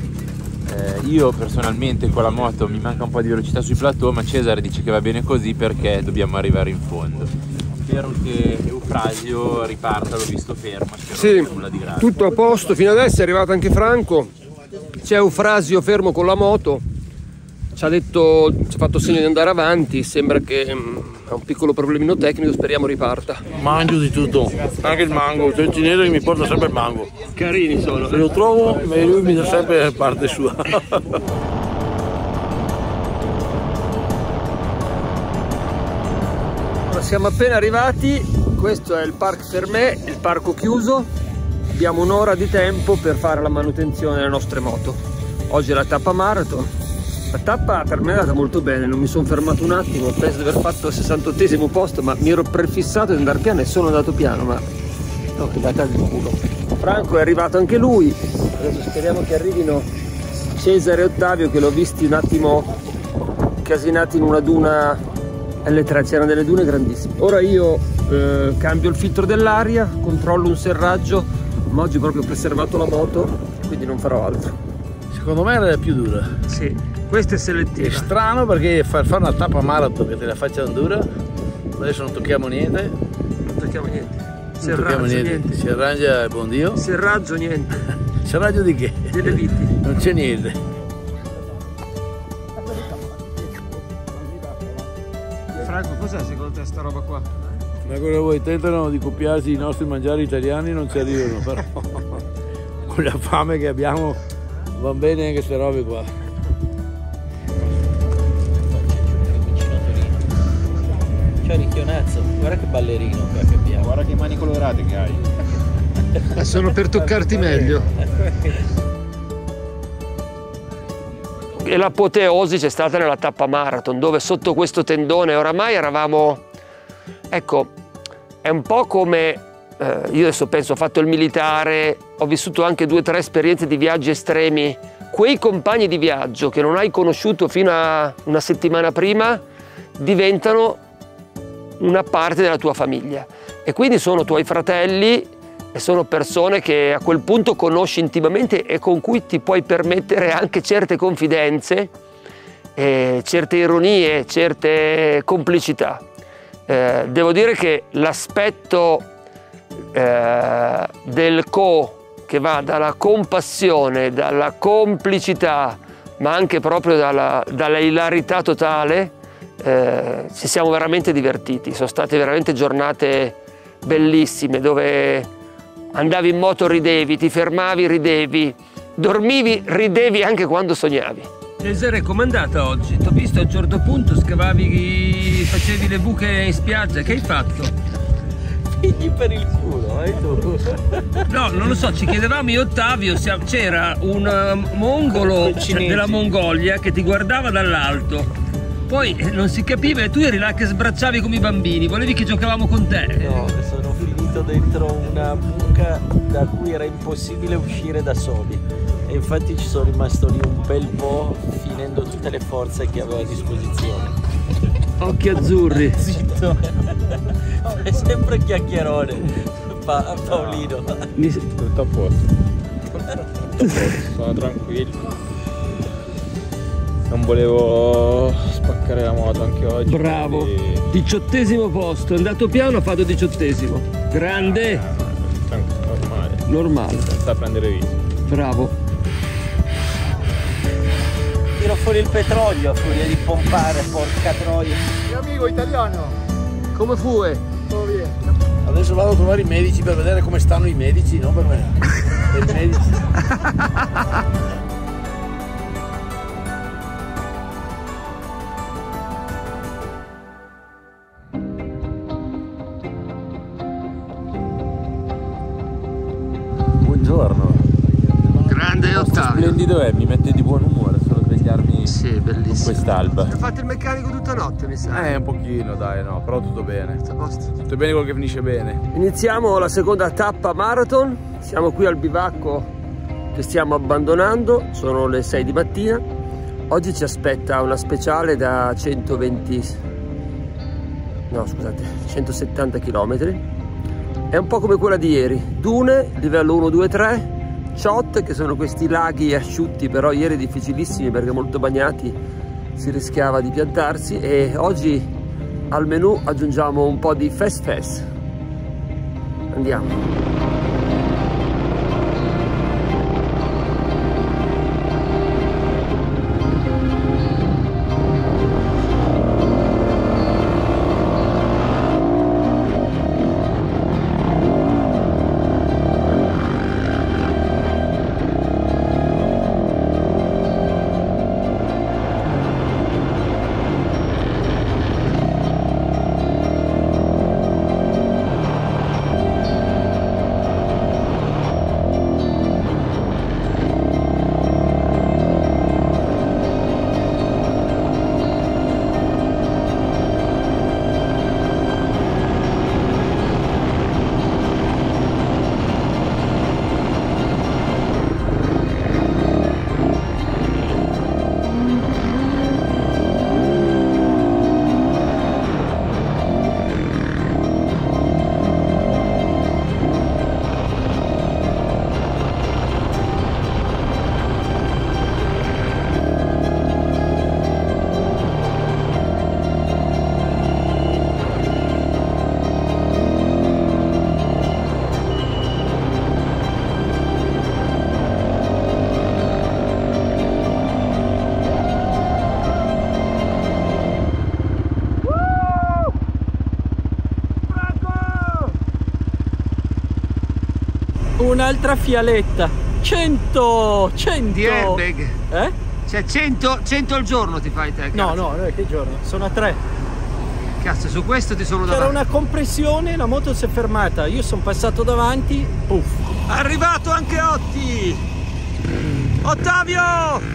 Eh, io personalmente con la moto mi manca un po' di velocità sui plateau, ma Cesare dice che va bene così perché dobbiamo arrivare in fondo. Spero che Eufrasio riparta, l'ho visto fermo, spero Sì, che nulla di grave. tutto a posto, fino adesso è arrivato anche Franco, c'è Eufrasio fermo con la moto. ci ha detto, ci ha fatto segno di andare avanti, sembra che mh, ha un piccolo problemino tecnico, speriamo riparta. Mangio di tutto, anche il mango, c'è il cinese che mi porta sempre il mango. Carini sono. Se lo trovo, lui mi dà sempre parte sua. Siamo appena arrivati, questo è il Parc Fermé, il parco chiuso. Abbiamo un'ora di tempo per fare la manutenzione delle nostre moto. Oggi è la tappa marathon. La tappa per me è andata molto bene, non mi sono fermato un attimo, penso di aver fatto il sessantottesimo posto, ma mi ero prefissato di andare piano e sono andato piano, ma no, che data di culo. Franco è arrivato anche lui, adesso speriamo che arrivino Cesare e Ottavio, che l'ho visti un attimo casinati in una duna L tre, c'erano delle dune grandissime. Ora io eh, cambio il filtro dell'aria, controllo un serraggio, ma oggi proprio ho preservato la moto, quindi non farò altro. Secondo me era la più dura. Sì, questa è selettiva. È strano perché far fare una tappa marathon che te la facciano dura, adesso non tocchiamo niente. Non tocchiamo niente. Non tocchiamo niente. niente. Si arrangia il buon Dio. Serraggio niente. Serraggio di che? Delle viti. Non c'è niente. Franco, cos'è secondo te sta roba qua? Ma quello voi tentano di copiarsi i nostri mangiari italiani, non ci arrivano, però con la fame che abbiamo va bene anche queste robe qua. Ciao Ricchionazzo, guarda che ballerino qua che abbiamo. Guarda che mani colorate che hai. Sono per toccarti meglio. E l'apoteosi c'è stata nella tappa marathon, dove sotto questo tendone oramai eravamo, ecco, è un po' come, eh, io adesso penso, ho fatto il militare, ho vissuto anche due o tre esperienze di viaggi estremi, quei compagni di viaggio che non hai conosciuto fino a una settimana prima diventano una parte della tua famiglia e quindi sono tuoi fratelli e sono persone che a quel punto conosci intimamente e con cui ti puoi permettere anche certe confidenze, eh, certe ironie, certe complicità. Eh, devo dire che l'aspetto eh, del co, che va dalla compassione, dalla complicità, ma anche proprio dalla, dalla ilarità totale, eh, ci siamo veramente divertiti. Sono state veramente giornate bellissime, dove andavi in moto, ridevi, ti fermavi, ridevi, dormivi, ridevi anche quando sognavi. Cesare, com'è andata oggi? Ti ho visto a un certo punto scavavi, facevi le buche in spiaggia, che hai fatto? Figli per il culo, hai tu? No, non lo so, ci chiedevamo io e Ottavio, c'era un mongolo della Mongolia che ti guardava dall'alto, poi non si capiva e tu eri là che sbracciavi come i bambini, volevi che giocavamo con te. No, sono finito dentro una buca da cui era impossibile uscire da soli e infatti ci sono rimasto lì un bel po' finendo tutte le forze che avevo a disposizione. Occhi azzurri. Zitto. È sempre chiacchierone pa Paolino. Tutto a posto. Tutto a posto, sono tranquillo. Non volevo spaccare la moto anche oggi. Bravo, quindi... diciottesimo posto, è andato piano, ha fatto diciottesimo. Grande. Ah, normale. Normale. Senza prendere viso. Bravo. Tiro fuori il petrolio a furia di pompare, porca troia. Mio amico italiano. Come fu? Tutto bene. Adesso vado a trovare i medici per vedere come stanno i medici, non per me. Per i medici. Buongiorno. Grande Ottavio. Splendido è, mi mette di buon umore solo svegliarmi sì, bellissimo. con quest'alba. Hai fatto il meccanico tutta notte, mi sa? Eh, un pochino, dai, no, però tutto bene. Tutto bene quello che finisce bene. Iniziamo la seconda tappa marathon, siamo qui al bivacco che stiamo abbandonando, sono le sei di mattina. Oggi ci aspetta una speciale da centoventi, no scusate, centosettanta chilometri. È un po' come quella di ieri, dune, livello uno, due, tre, Chott, che sono questi laghi asciutti, però ieri difficilissimi perché molto bagnati, si rischiava di piantarsi, e oggi al menù aggiungiamo un po' di fes fes. Andiamo. un'altra fialetta. cento, cento. Di airbag. Eh? Cioè cento, cento al giorno ti fai te? No, no, no, che giorno? Sono a tre. Cazzo, su questo ti sono davanti. C'era una compressione, la moto si è fermata. Io sono passato davanti, puff. Arrivato anche Otti! Ottavio!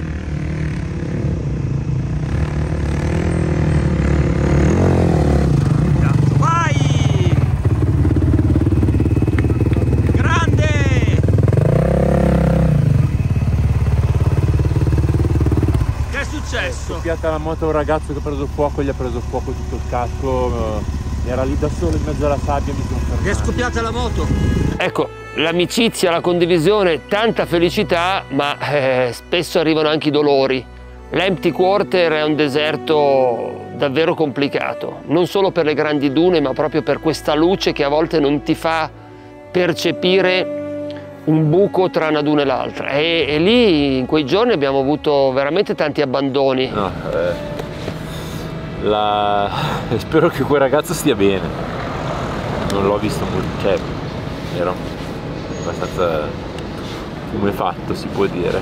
È scoppiata la moto a un ragazzo che ha preso fuoco, gli ha preso fuoco tutto il casco, era lì da solo in mezzo alla sabbia, mi sono fermato. Gli è scoppiata la moto? Ecco, l'amicizia, la condivisione, tanta felicità, ma eh, spesso arrivano anche i dolori. L'Empty Quarter è un deserto davvero complicato, non solo per le grandi dune, ma proprio per questa luce che a volte non ti fa percepire un buco tra una duna e l'altra, e, e lì in quei giorni abbiamo avuto veramente tanti abbandoni. No, eh, la... spero che quel ragazzo stia bene, non l'ho visto molto, cioè era abbastanza fumefatto, si può dire,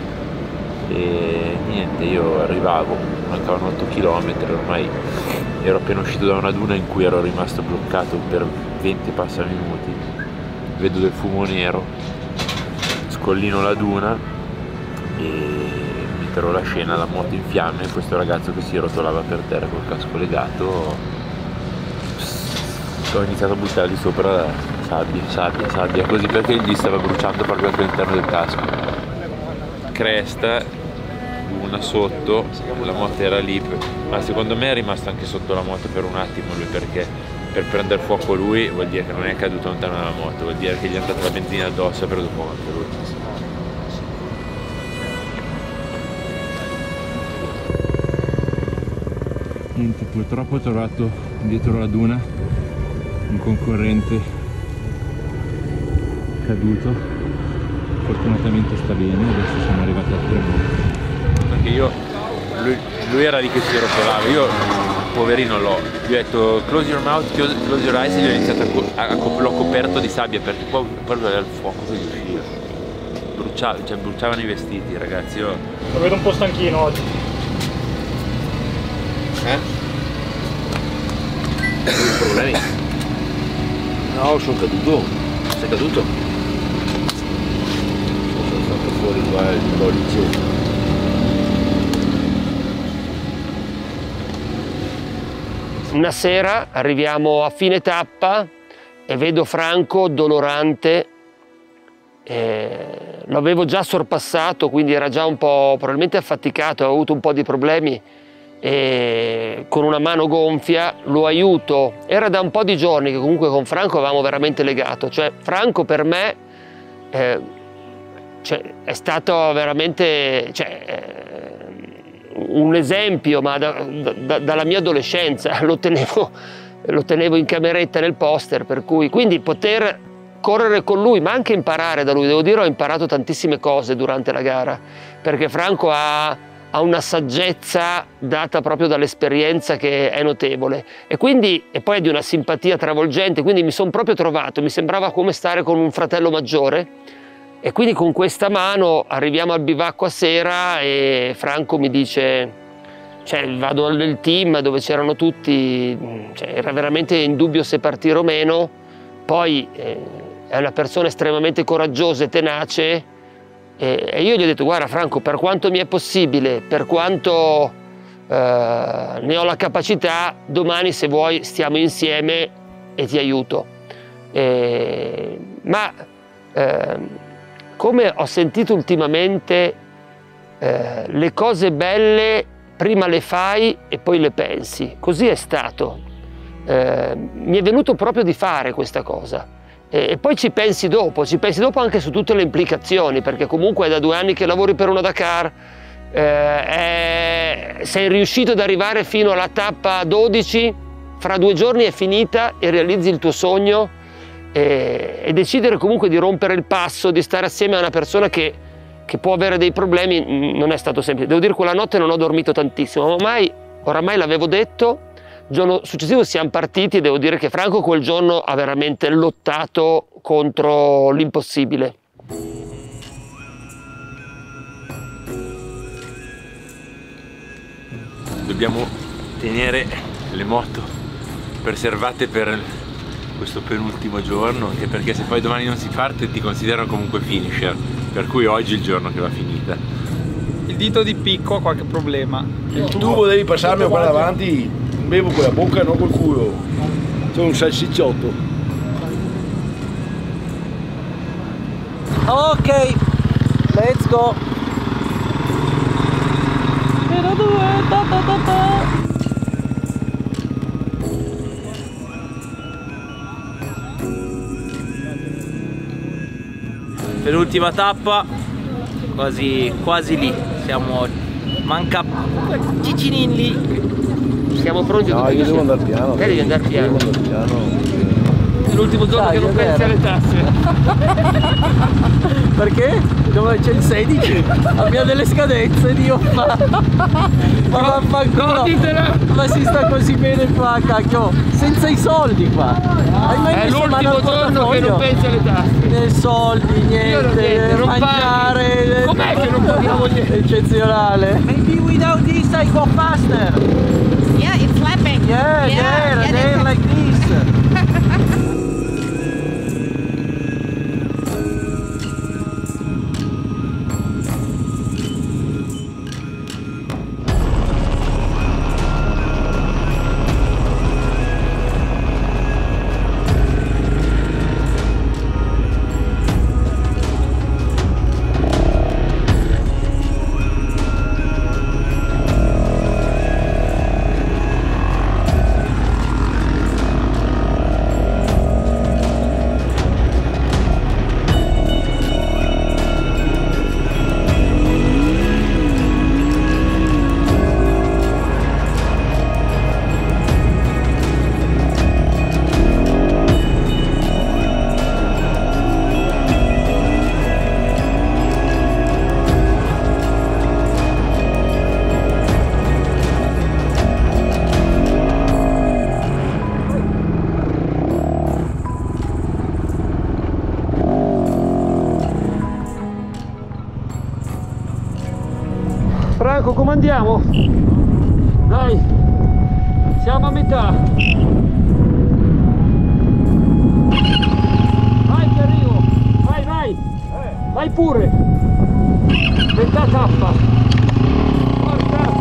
e niente, io arrivavo, mancavano otto chilometri, ormai ero appena uscito da una duna in cui ero rimasto bloccato per venti passa minuti. Vedo del fumo nero, scollino la duna e metterò la scena, la moto in fiamme, questo ragazzo che si rotolava per terra col casco legato. Ho iniziato a buttargli sopra sabbia, sabbia, sabbia, così perché gli stava bruciando proprio anche all'interno del casco. Cresta, una sotto, la moto era lì, ma secondo me è rimasto anche sotto la moto per un attimo lui, perché per prendere fuoco lui vuol dire che non è caduto lontano dalla moto, vuol dire che gli è andata la benzina addosso e ha preso fuoco anche lui. Niente, purtroppo ho trovato dietro la duna un concorrente caduto, fortunatamente sta bene, adesso siamo arrivati al tramonto. Perché io, lui, lui era lì che si rotolava, io poverino l'ho, gli ho detto close your mouth, close, close your eyes, e gli ho iniziato a, a, a l'ho coperto di sabbia perché poi quello era il fuoco che gli usciva. Bruciava, cioè bruciavano i vestiti, ragazzi. Io lo vedo un po' stanchino oggi. Eh? Hai problemi? No, sono caduto. Sei caduto? Sono stato fuori qua il pollice. Una sera arriviamo a fine tappa e vedo Franco dolorante, eh, lo avevo già sorpassato, quindi era già un po' probabilmente affaticato, avevo avuto un po' di problemi, e con una mano gonfia lo aiuto. Era da un po' di giorni che comunque con Franco avevamo veramente legato, cioè Franco per me eh, cioè, è stato veramente cioè, eh, un esempio, ma da, da, dalla mia adolescenza lo tenevo, lo tenevo in cameretta nel poster, per cui quindi poter correre con lui ma anche imparare da lui, devo dire ho imparato tantissime cose durante la gara, perché Franco ha, ha una saggezza data proprio dall'esperienza che è notevole, e quindi e poi è di una simpatia travolgente, quindi mi sono proprio trovato, mi sembrava come stare con un fratello maggiore. E quindi con questa mano arriviamo al bivacco a sera e Franco mi dice, cioè vado nel team dove c'erano tutti, cioè, era veramente in dubbio se partire o meno, poi eh, è una persona estremamente coraggiosa e tenace, e, e io gli ho detto guarda Franco, per quanto mi è possibile, per quanto eh, ne ho la capacità, domani se vuoi stiamo insieme e ti aiuto. E, ma eh, come ho sentito ultimamente, eh, le cose belle prima le fai e poi le pensi. Così è stato. Eh, mi è venuto proprio di fare questa cosa. E, e poi ci pensi dopo, ci pensi dopo anche su tutte le implicazioni, perché comunque è da due anni che lavori per una Dakar, eh, è, sei riuscito ad arrivare fino alla tappa dodici, fra due giorni è finita e realizzi il tuo sogno. E, e decidere comunque di rompere il passo, di stare assieme a una persona che, che può avere dei problemi non è stato semplice. Devo dire, quella notte non ho dormito tantissimo, ma ormai, oramai l'avevo detto. Il giorno successivo siamo partiti e devo dire che Franco quel giorno ha veramente lottato contro l'impossibile. Dobbiamo tenere le moto preservate per questo penultimo giorno, anche perché se poi domani non si parte ti considerano comunque finisher, per cui oggi è il giorno che va finita. Il dito di picco ha qualche problema. Il tubo devi passarmi qua davanti, bevo con la bocca e non col culo. Sono un salsicciotto. Ok, let's go. Zero due, ta ta ta ta. Penultima tappa, quasi, quasi lì, siamo, manca Cicinin lì. Siamo pronti? No, io devo andare piano. Te devi andare piano. Devo andare piano. È l'ultimo giorno Dai, che non è pensi vero. alle tasse. Perché? Dove c'è il sedici? Abbiamo delle scadenze, Dio fa. Ma vaffanculo. Goditela. Ma si sta così bene qua, cacchio. Senza i soldi qua. Hai mai È messo mano l'ultimo al giorno che non portafoglio? pensi alle tasse. Né soldi, Io non niente, niente, non mangiare. Com'è che non paghiamo niente? Eccezionale. Maybe without this I go faster. Yeah, it's slapping. Yeah, yeah, there, yeah, there like this. Franco, come andiamo? Dai, siamo a metà. Vai che arrivo, vai, vai, vai pure. Metà tappa. Forza.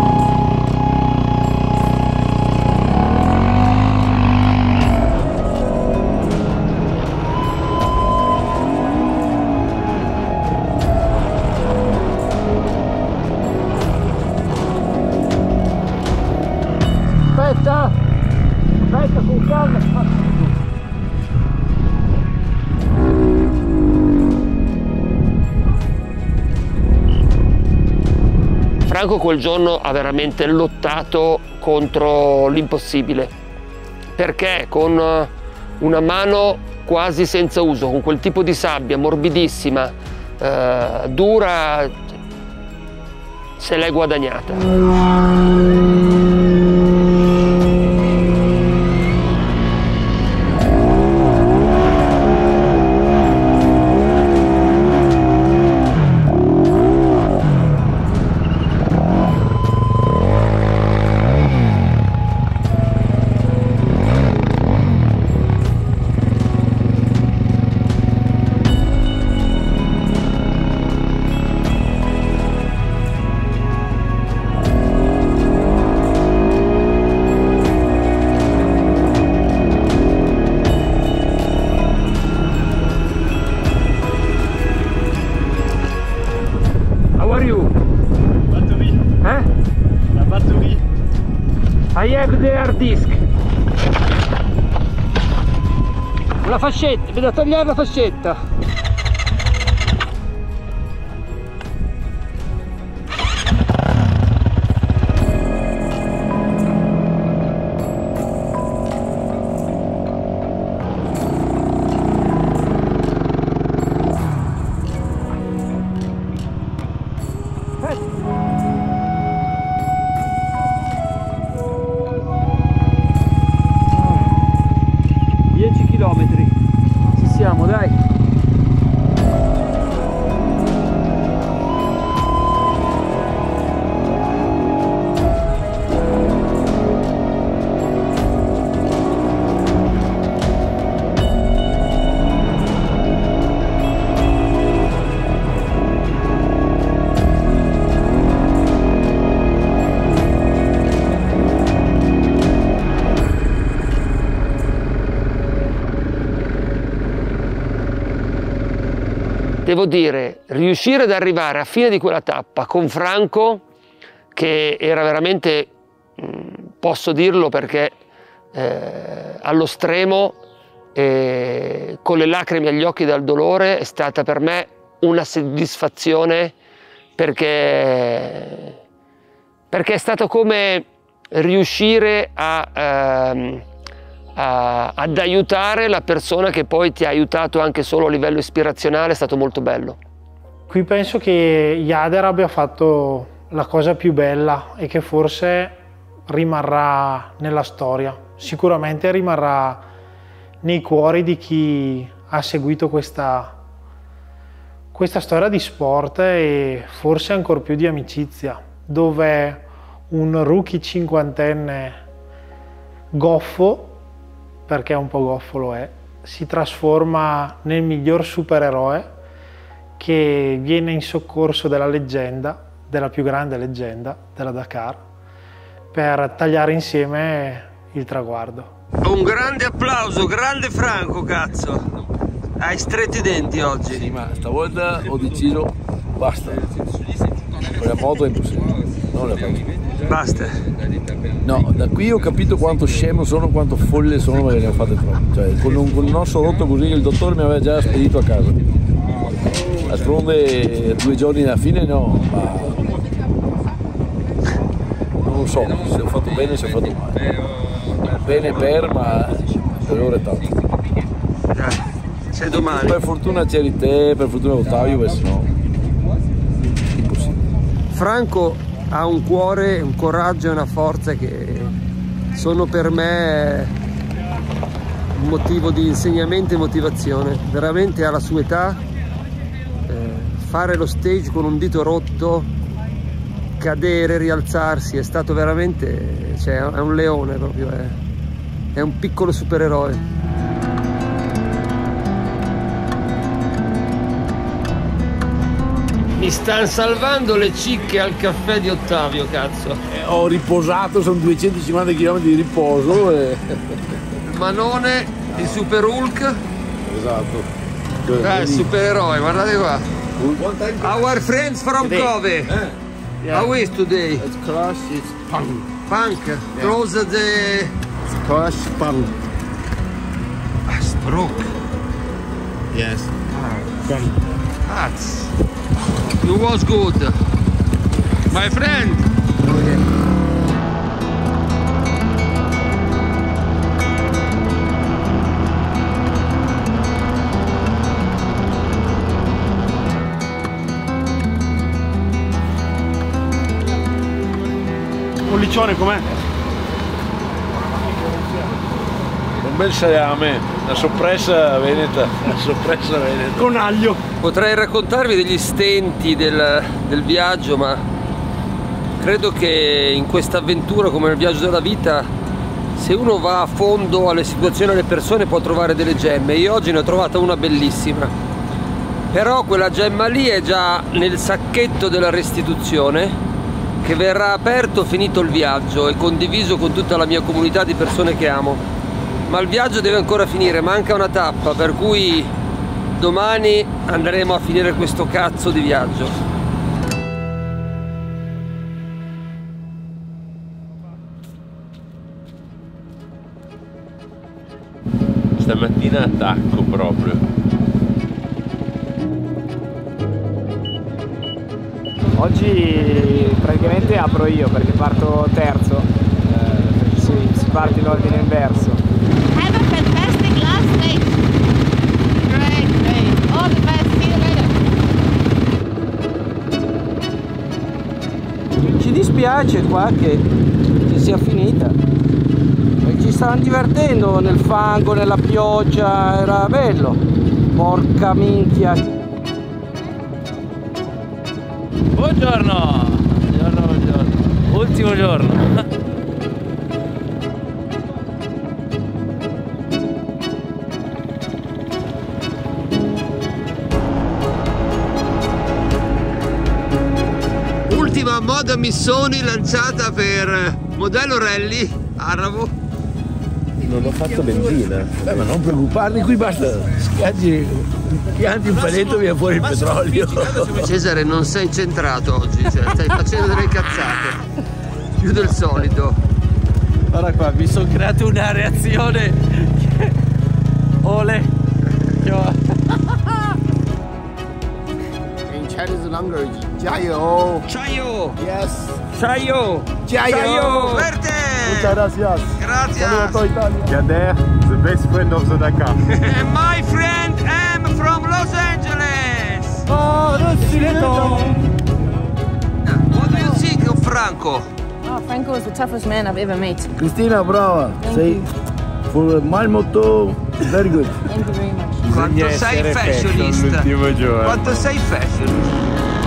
Aspetta, aspetta con calma. Franco quel giorno ha veramente lottato contro l'impossibile, perché con una mano quasi senza uso, con quel tipo di sabbia morbidissima, eh, dura, se l'è guadagnata. How are you? Batterie. Eh? La batterie. I have the hard disk. Una fascetta, vedo tagliare la fascetta. dieci chilometri. Ci siamo, devo dire, riuscire ad arrivare a fine di quella tappa con Franco, che era veramente, posso dirlo perché eh, allo stremo, eh, con le lacrime agli occhi dal dolore, è stata per me una soddisfazione, perché, perché è stato come riuscire a, ehm, a, ad aiutare la persona che poi ti ha aiutato anche solo a livello ispirazionale. È stato molto bello. Qui penso che Jader abbia fatto la cosa più bella e che forse rimarrà nella storia, sicuramente rimarrà nei cuori di chi ha seguito questa, questa storia di sport e forse ancor più di amicizia, dove un rookie cinquantenne goffo, perché un po' goffo lo è, si trasforma nel miglior supereroe che viene in soccorso della leggenda, della più grande leggenda della Dakar, per tagliare insieme il traguardo. Un grande applauso, grande Franco, cazzo! Hai stretto i denti oggi. Sì, ma stavolta ho deciso basta. Con la moto è impossibile, non la faccio. Basta. No, da qui ho capito quanto scemo sono, quanto folle sono, perché ne ho fatte troppe. Cioè, con un, con un osso rotto così che il dottore mi aveva già spedito a casa. D'altronde due giorni alla fine no, ma non lo so se ho fatto bene o se ho fatto male. Bene per, ma per ora è tanto. Sei domani. Per fortuna c'eri te, per fortuna Ottavio, perché sennò impossibile. Franco ha un cuore, un coraggio e una forza che sono per me un motivo di insegnamento e motivazione. Veramente alla sua età eh, fare lo stage con un dito rotto, cadere, rialzarsi, è stato veramente, cioè, è un leone proprio, è, è un piccolo supereroe. Mi stanno salvando le cicche al caffè di Ottavio, cazzo. Eh, ho riposato, sono duecentocinquanta chilometri di riposo. E... Manone di Super Hulk. Esatto. Eh, il supereroe, guardate qua. Our friends from Cove. Eh. Yeah. How is today? It's crush, it's punk. Punk. Yeah. Close the... It's crush, punk. Ah, stroke. Yes. Ah. That's... You was good. My friend. Okay. Pollicione com'è? Un bel salame, una soppressa veneta, una soppressa veneta. Con aglio. Potrei raccontarvi degli stenti del, del viaggio, ma credo che in questa avventura, come nel viaggio della vita, se uno va a fondo alle situazioni e alle persone può trovare delle gemme. Io oggi ne ho trovata una bellissima, però quella gemma lì è già nel sacchetto della restituzione, che verrà aperto finito il viaggio e condiviso con tutta la mia comunità di persone che amo. Ma il viaggio deve ancora finire, manca una tappa, per cui domani andremo a finire questo cazzo di viaggio. Stamattina attacco proprio. Oggi praticamente apro io perché parto terzo, eh, si, si parte in ordine inverso. Have a fantastic last day. Great, great. All the best. See you later. Ci dispiace qua che, che sia finita. Ci stavano divertendo nel fango, nella pioggia, era bello. Porca minchia. Buongiorno! Buongiorno, buongiorno. Ultimo giorno. Ultima moda Missoni lanciata per modello rally Arabo. non ho fatto benzina. Eh, ma non preoccuparti, qui basta schiacci, pianti un paletto e viene fuori il petrolio. Cesare, non sei centrato oggi, cioè stai facendo delle cazzate, più del solito. Guarda qua, mi sono creato una reazione. Ole. In Chinese language, Jiao. Chayo. Yes. Chayo. Chayo. Verte. Muchas gracias. Gracias. Saluto Italia. Kader, the best friend of the Dakar. And my friend M from Los Angeles. Oh, non si What do you think of Franco? Oh, Franco is the toughest man I've ever met. Cristina, brava. Thank Sei you. for my motto, very good. Thank you very much. Quanto sei fashionista? Quanto sei fashionista?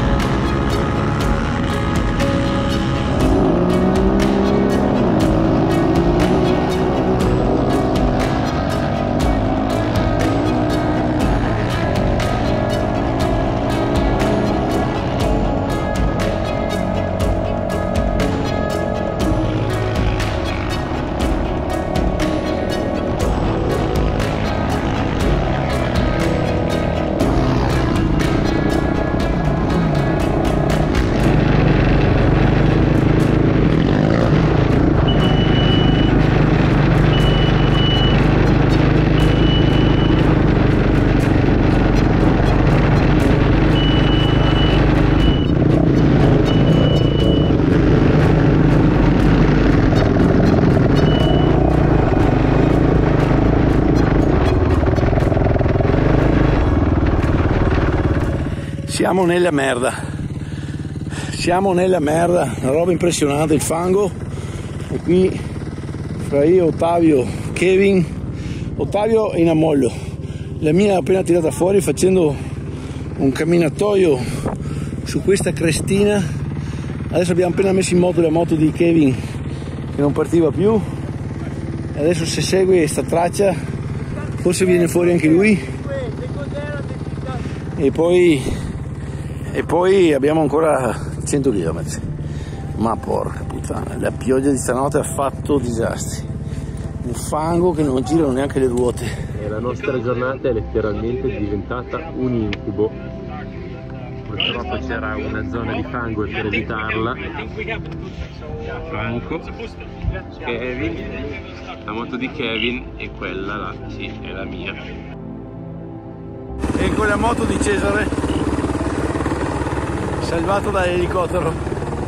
Siamo nella merda, siamo nella merda, una roba impressionante, il fango. E qui fra io, Ottavio, Kevin, Ottavio è in ammollo, la mia è appena tirata fuori facendo un camminatoio su questa crestina. Adesso abbiamo appena messo in moto la moto di Kevin che non partiva più, e adesso se segue sta traccia forse viene fuori anche lui. E poi E poi abbiamo ancora cento chilometri. Ma porca puttana, la pioggia di stanotte ha fatto disastri. Un fango che non girano neanche le ruote. E la nostra giornata è letteralmente diventata un incubo. Purtroppo c'era una zona di fango e per evitarla Franco, Kevin, la moto di Kevin e quella là, sì, è la mia. E con la moto di Cesare, salvato dall'elicottero.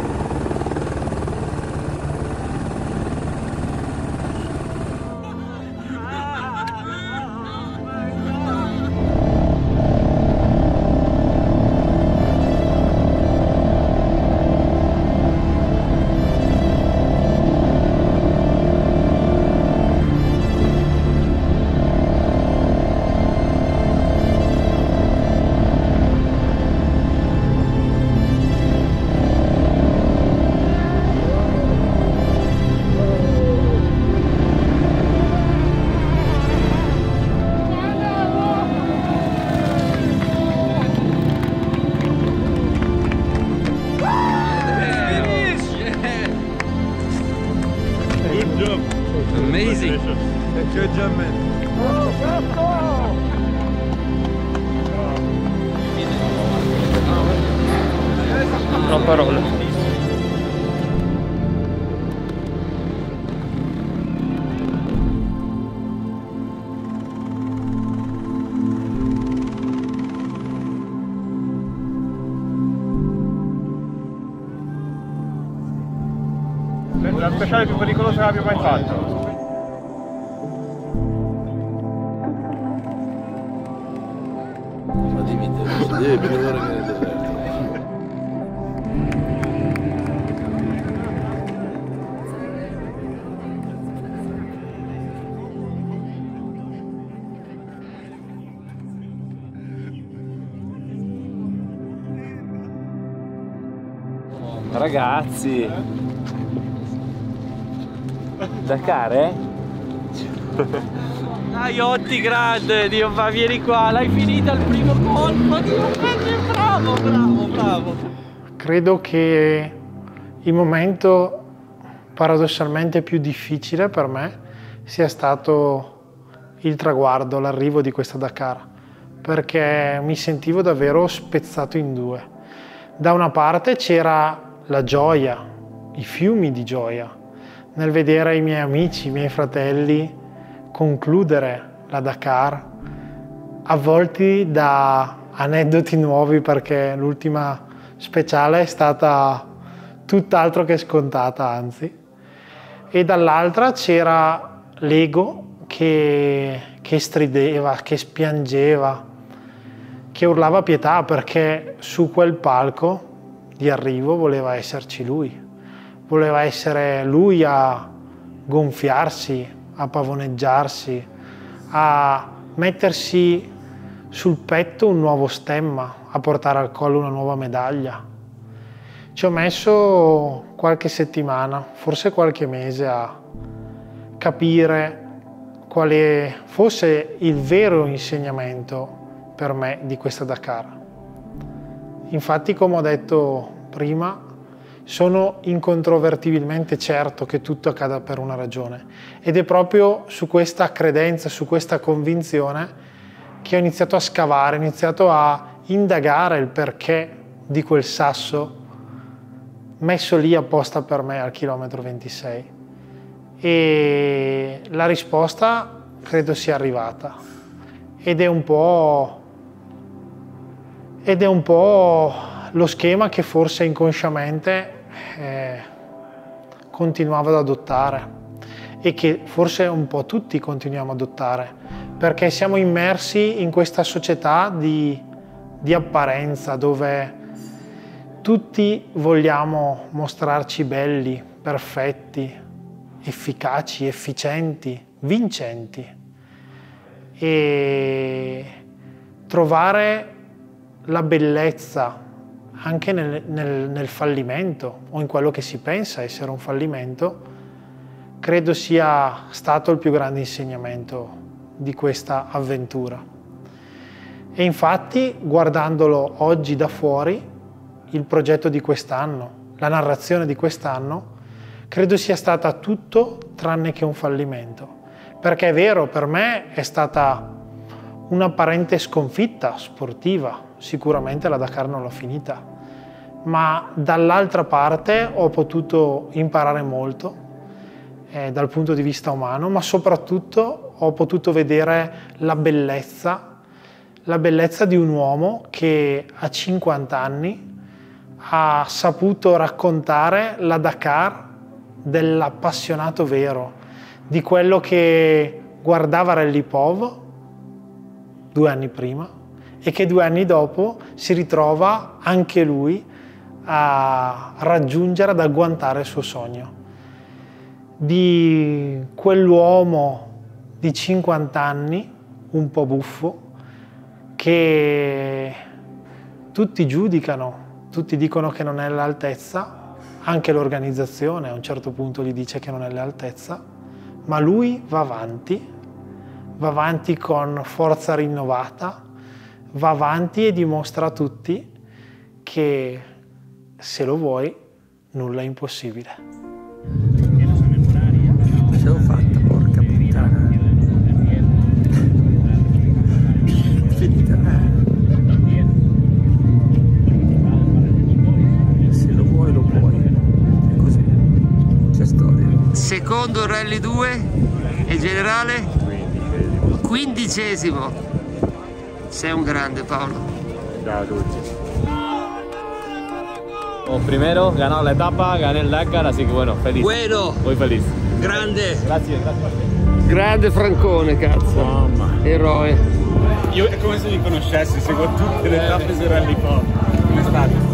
Amazing. Good job, man. Non ho parole. La speciale più pericolosa che abbia mai fatto. Ma dimmi te, non si deve più ora che nel deserto. Ragazzi, Dakar, eh? Dai Otti grande, Dio, ma vieni qua, l'hai finita il primo colpo, Dio, bravo, bravo, bravo. Credo che il momento paradossalmente più difficile per me sia stato il traguardo, l'arrivo di questa Dakar, perché mi sentivo davvero spezzato in due. Da una parte c'era la gioia, i fiumi di gioia, nel vedere i miei amici, i miei fratelli concludere la Dakar, avvolti da aneddoti nuovi, perché l'ultima speciale è stata tutt'altro che scontata, anzi. E dall'altra c'era l'ego che, che strideva, che spiangeva, che urlava pietà, perché su quel palco di arrivo voleva esserci lui, voleva essere lui a gonfiarsi, a pavoneggiarsi, a mettersi sul petto un nuovo stemma, a portare al collo una nuova medaglia. Ci ho messo qualche settimana, forse qualche mese, a capire quale fosse il vero insegnamento per me di questa Dakar. Infatti, come ho detto prima, sono incontrovertibilmente certo che tutto accada per una ragione, ed è proprio su questa credenza, su questa convinzione che ho iniziato a scavare, ho iniziato a indagare il perché di quel sasso messo lì apposta per me al chilometro ventisei. E la risposta credo sia arrivata, ed è un po' ed è un po' lo schema che forse inconsciamente eh, continuavo ad adottare, e che forse un po' tutti continuiamo ad adottare, perché siamo immersi in questa società di, di apparenza, dove tutti vogliamo mostrarci belli, perfetti, efficaci, efficienti, vincenti, e trovare la bellezza anche nel, nel, nel fallimento, o in quello che si pensa essere un fallimento, credo sia stato il più grande insegnamento di questa avventura. E infatti, guardandolo oggi da fuori, il progetto di quest'anno, la narrazione di quest'anno, credo sia stata tutto tranne che un fallimento. Perché è vero, per me è stata un'apparente sconfitta sportiva, sicuramente la Dakar non l'ho finita, ma dall'altra parte ho potuto imparare molto eh, dal punto di vista umano, ma soprattutto ho potuto vedere la bellezza, la bellezza di un uomo che a cinquanta anni ha saputo raccontare la Dakar dell'appassionato vero, di quello che guardava Rally Pov due anni prima e che due anni dopo si ritrova anche lui a raggiungere, ad agguantare il suo sogno. Di quell'uomo di cinquanta anni, un po' buffo, che tutti giudicano, tutti dicono che non è all'altezza, anche l'organizzazione a un certo punto gli dice che non è all'altezza, ma lui va avanti, va avanti con forza rinnovata, va avanti e dimostra a tutti che se lo vuoi nulla è impossibile. Ce l'ho fatta, porca puttana. Se lo vuoi lo puoi. È così. C'è storia. Secondo Rally due e generale quindicesimo. Sei un grande, Paolo. Ciao a tutti. Oh, primero, ganado la etapa, gané el Dakar, así que bueno, feliz. Bueno. Muy feliz. Grande. Grazie, grazie. Grande Francone, cazzo. Mamma. Eroe. Io è come se li conoscessi, seguo tutte le tappe su Rally Pov. Come state?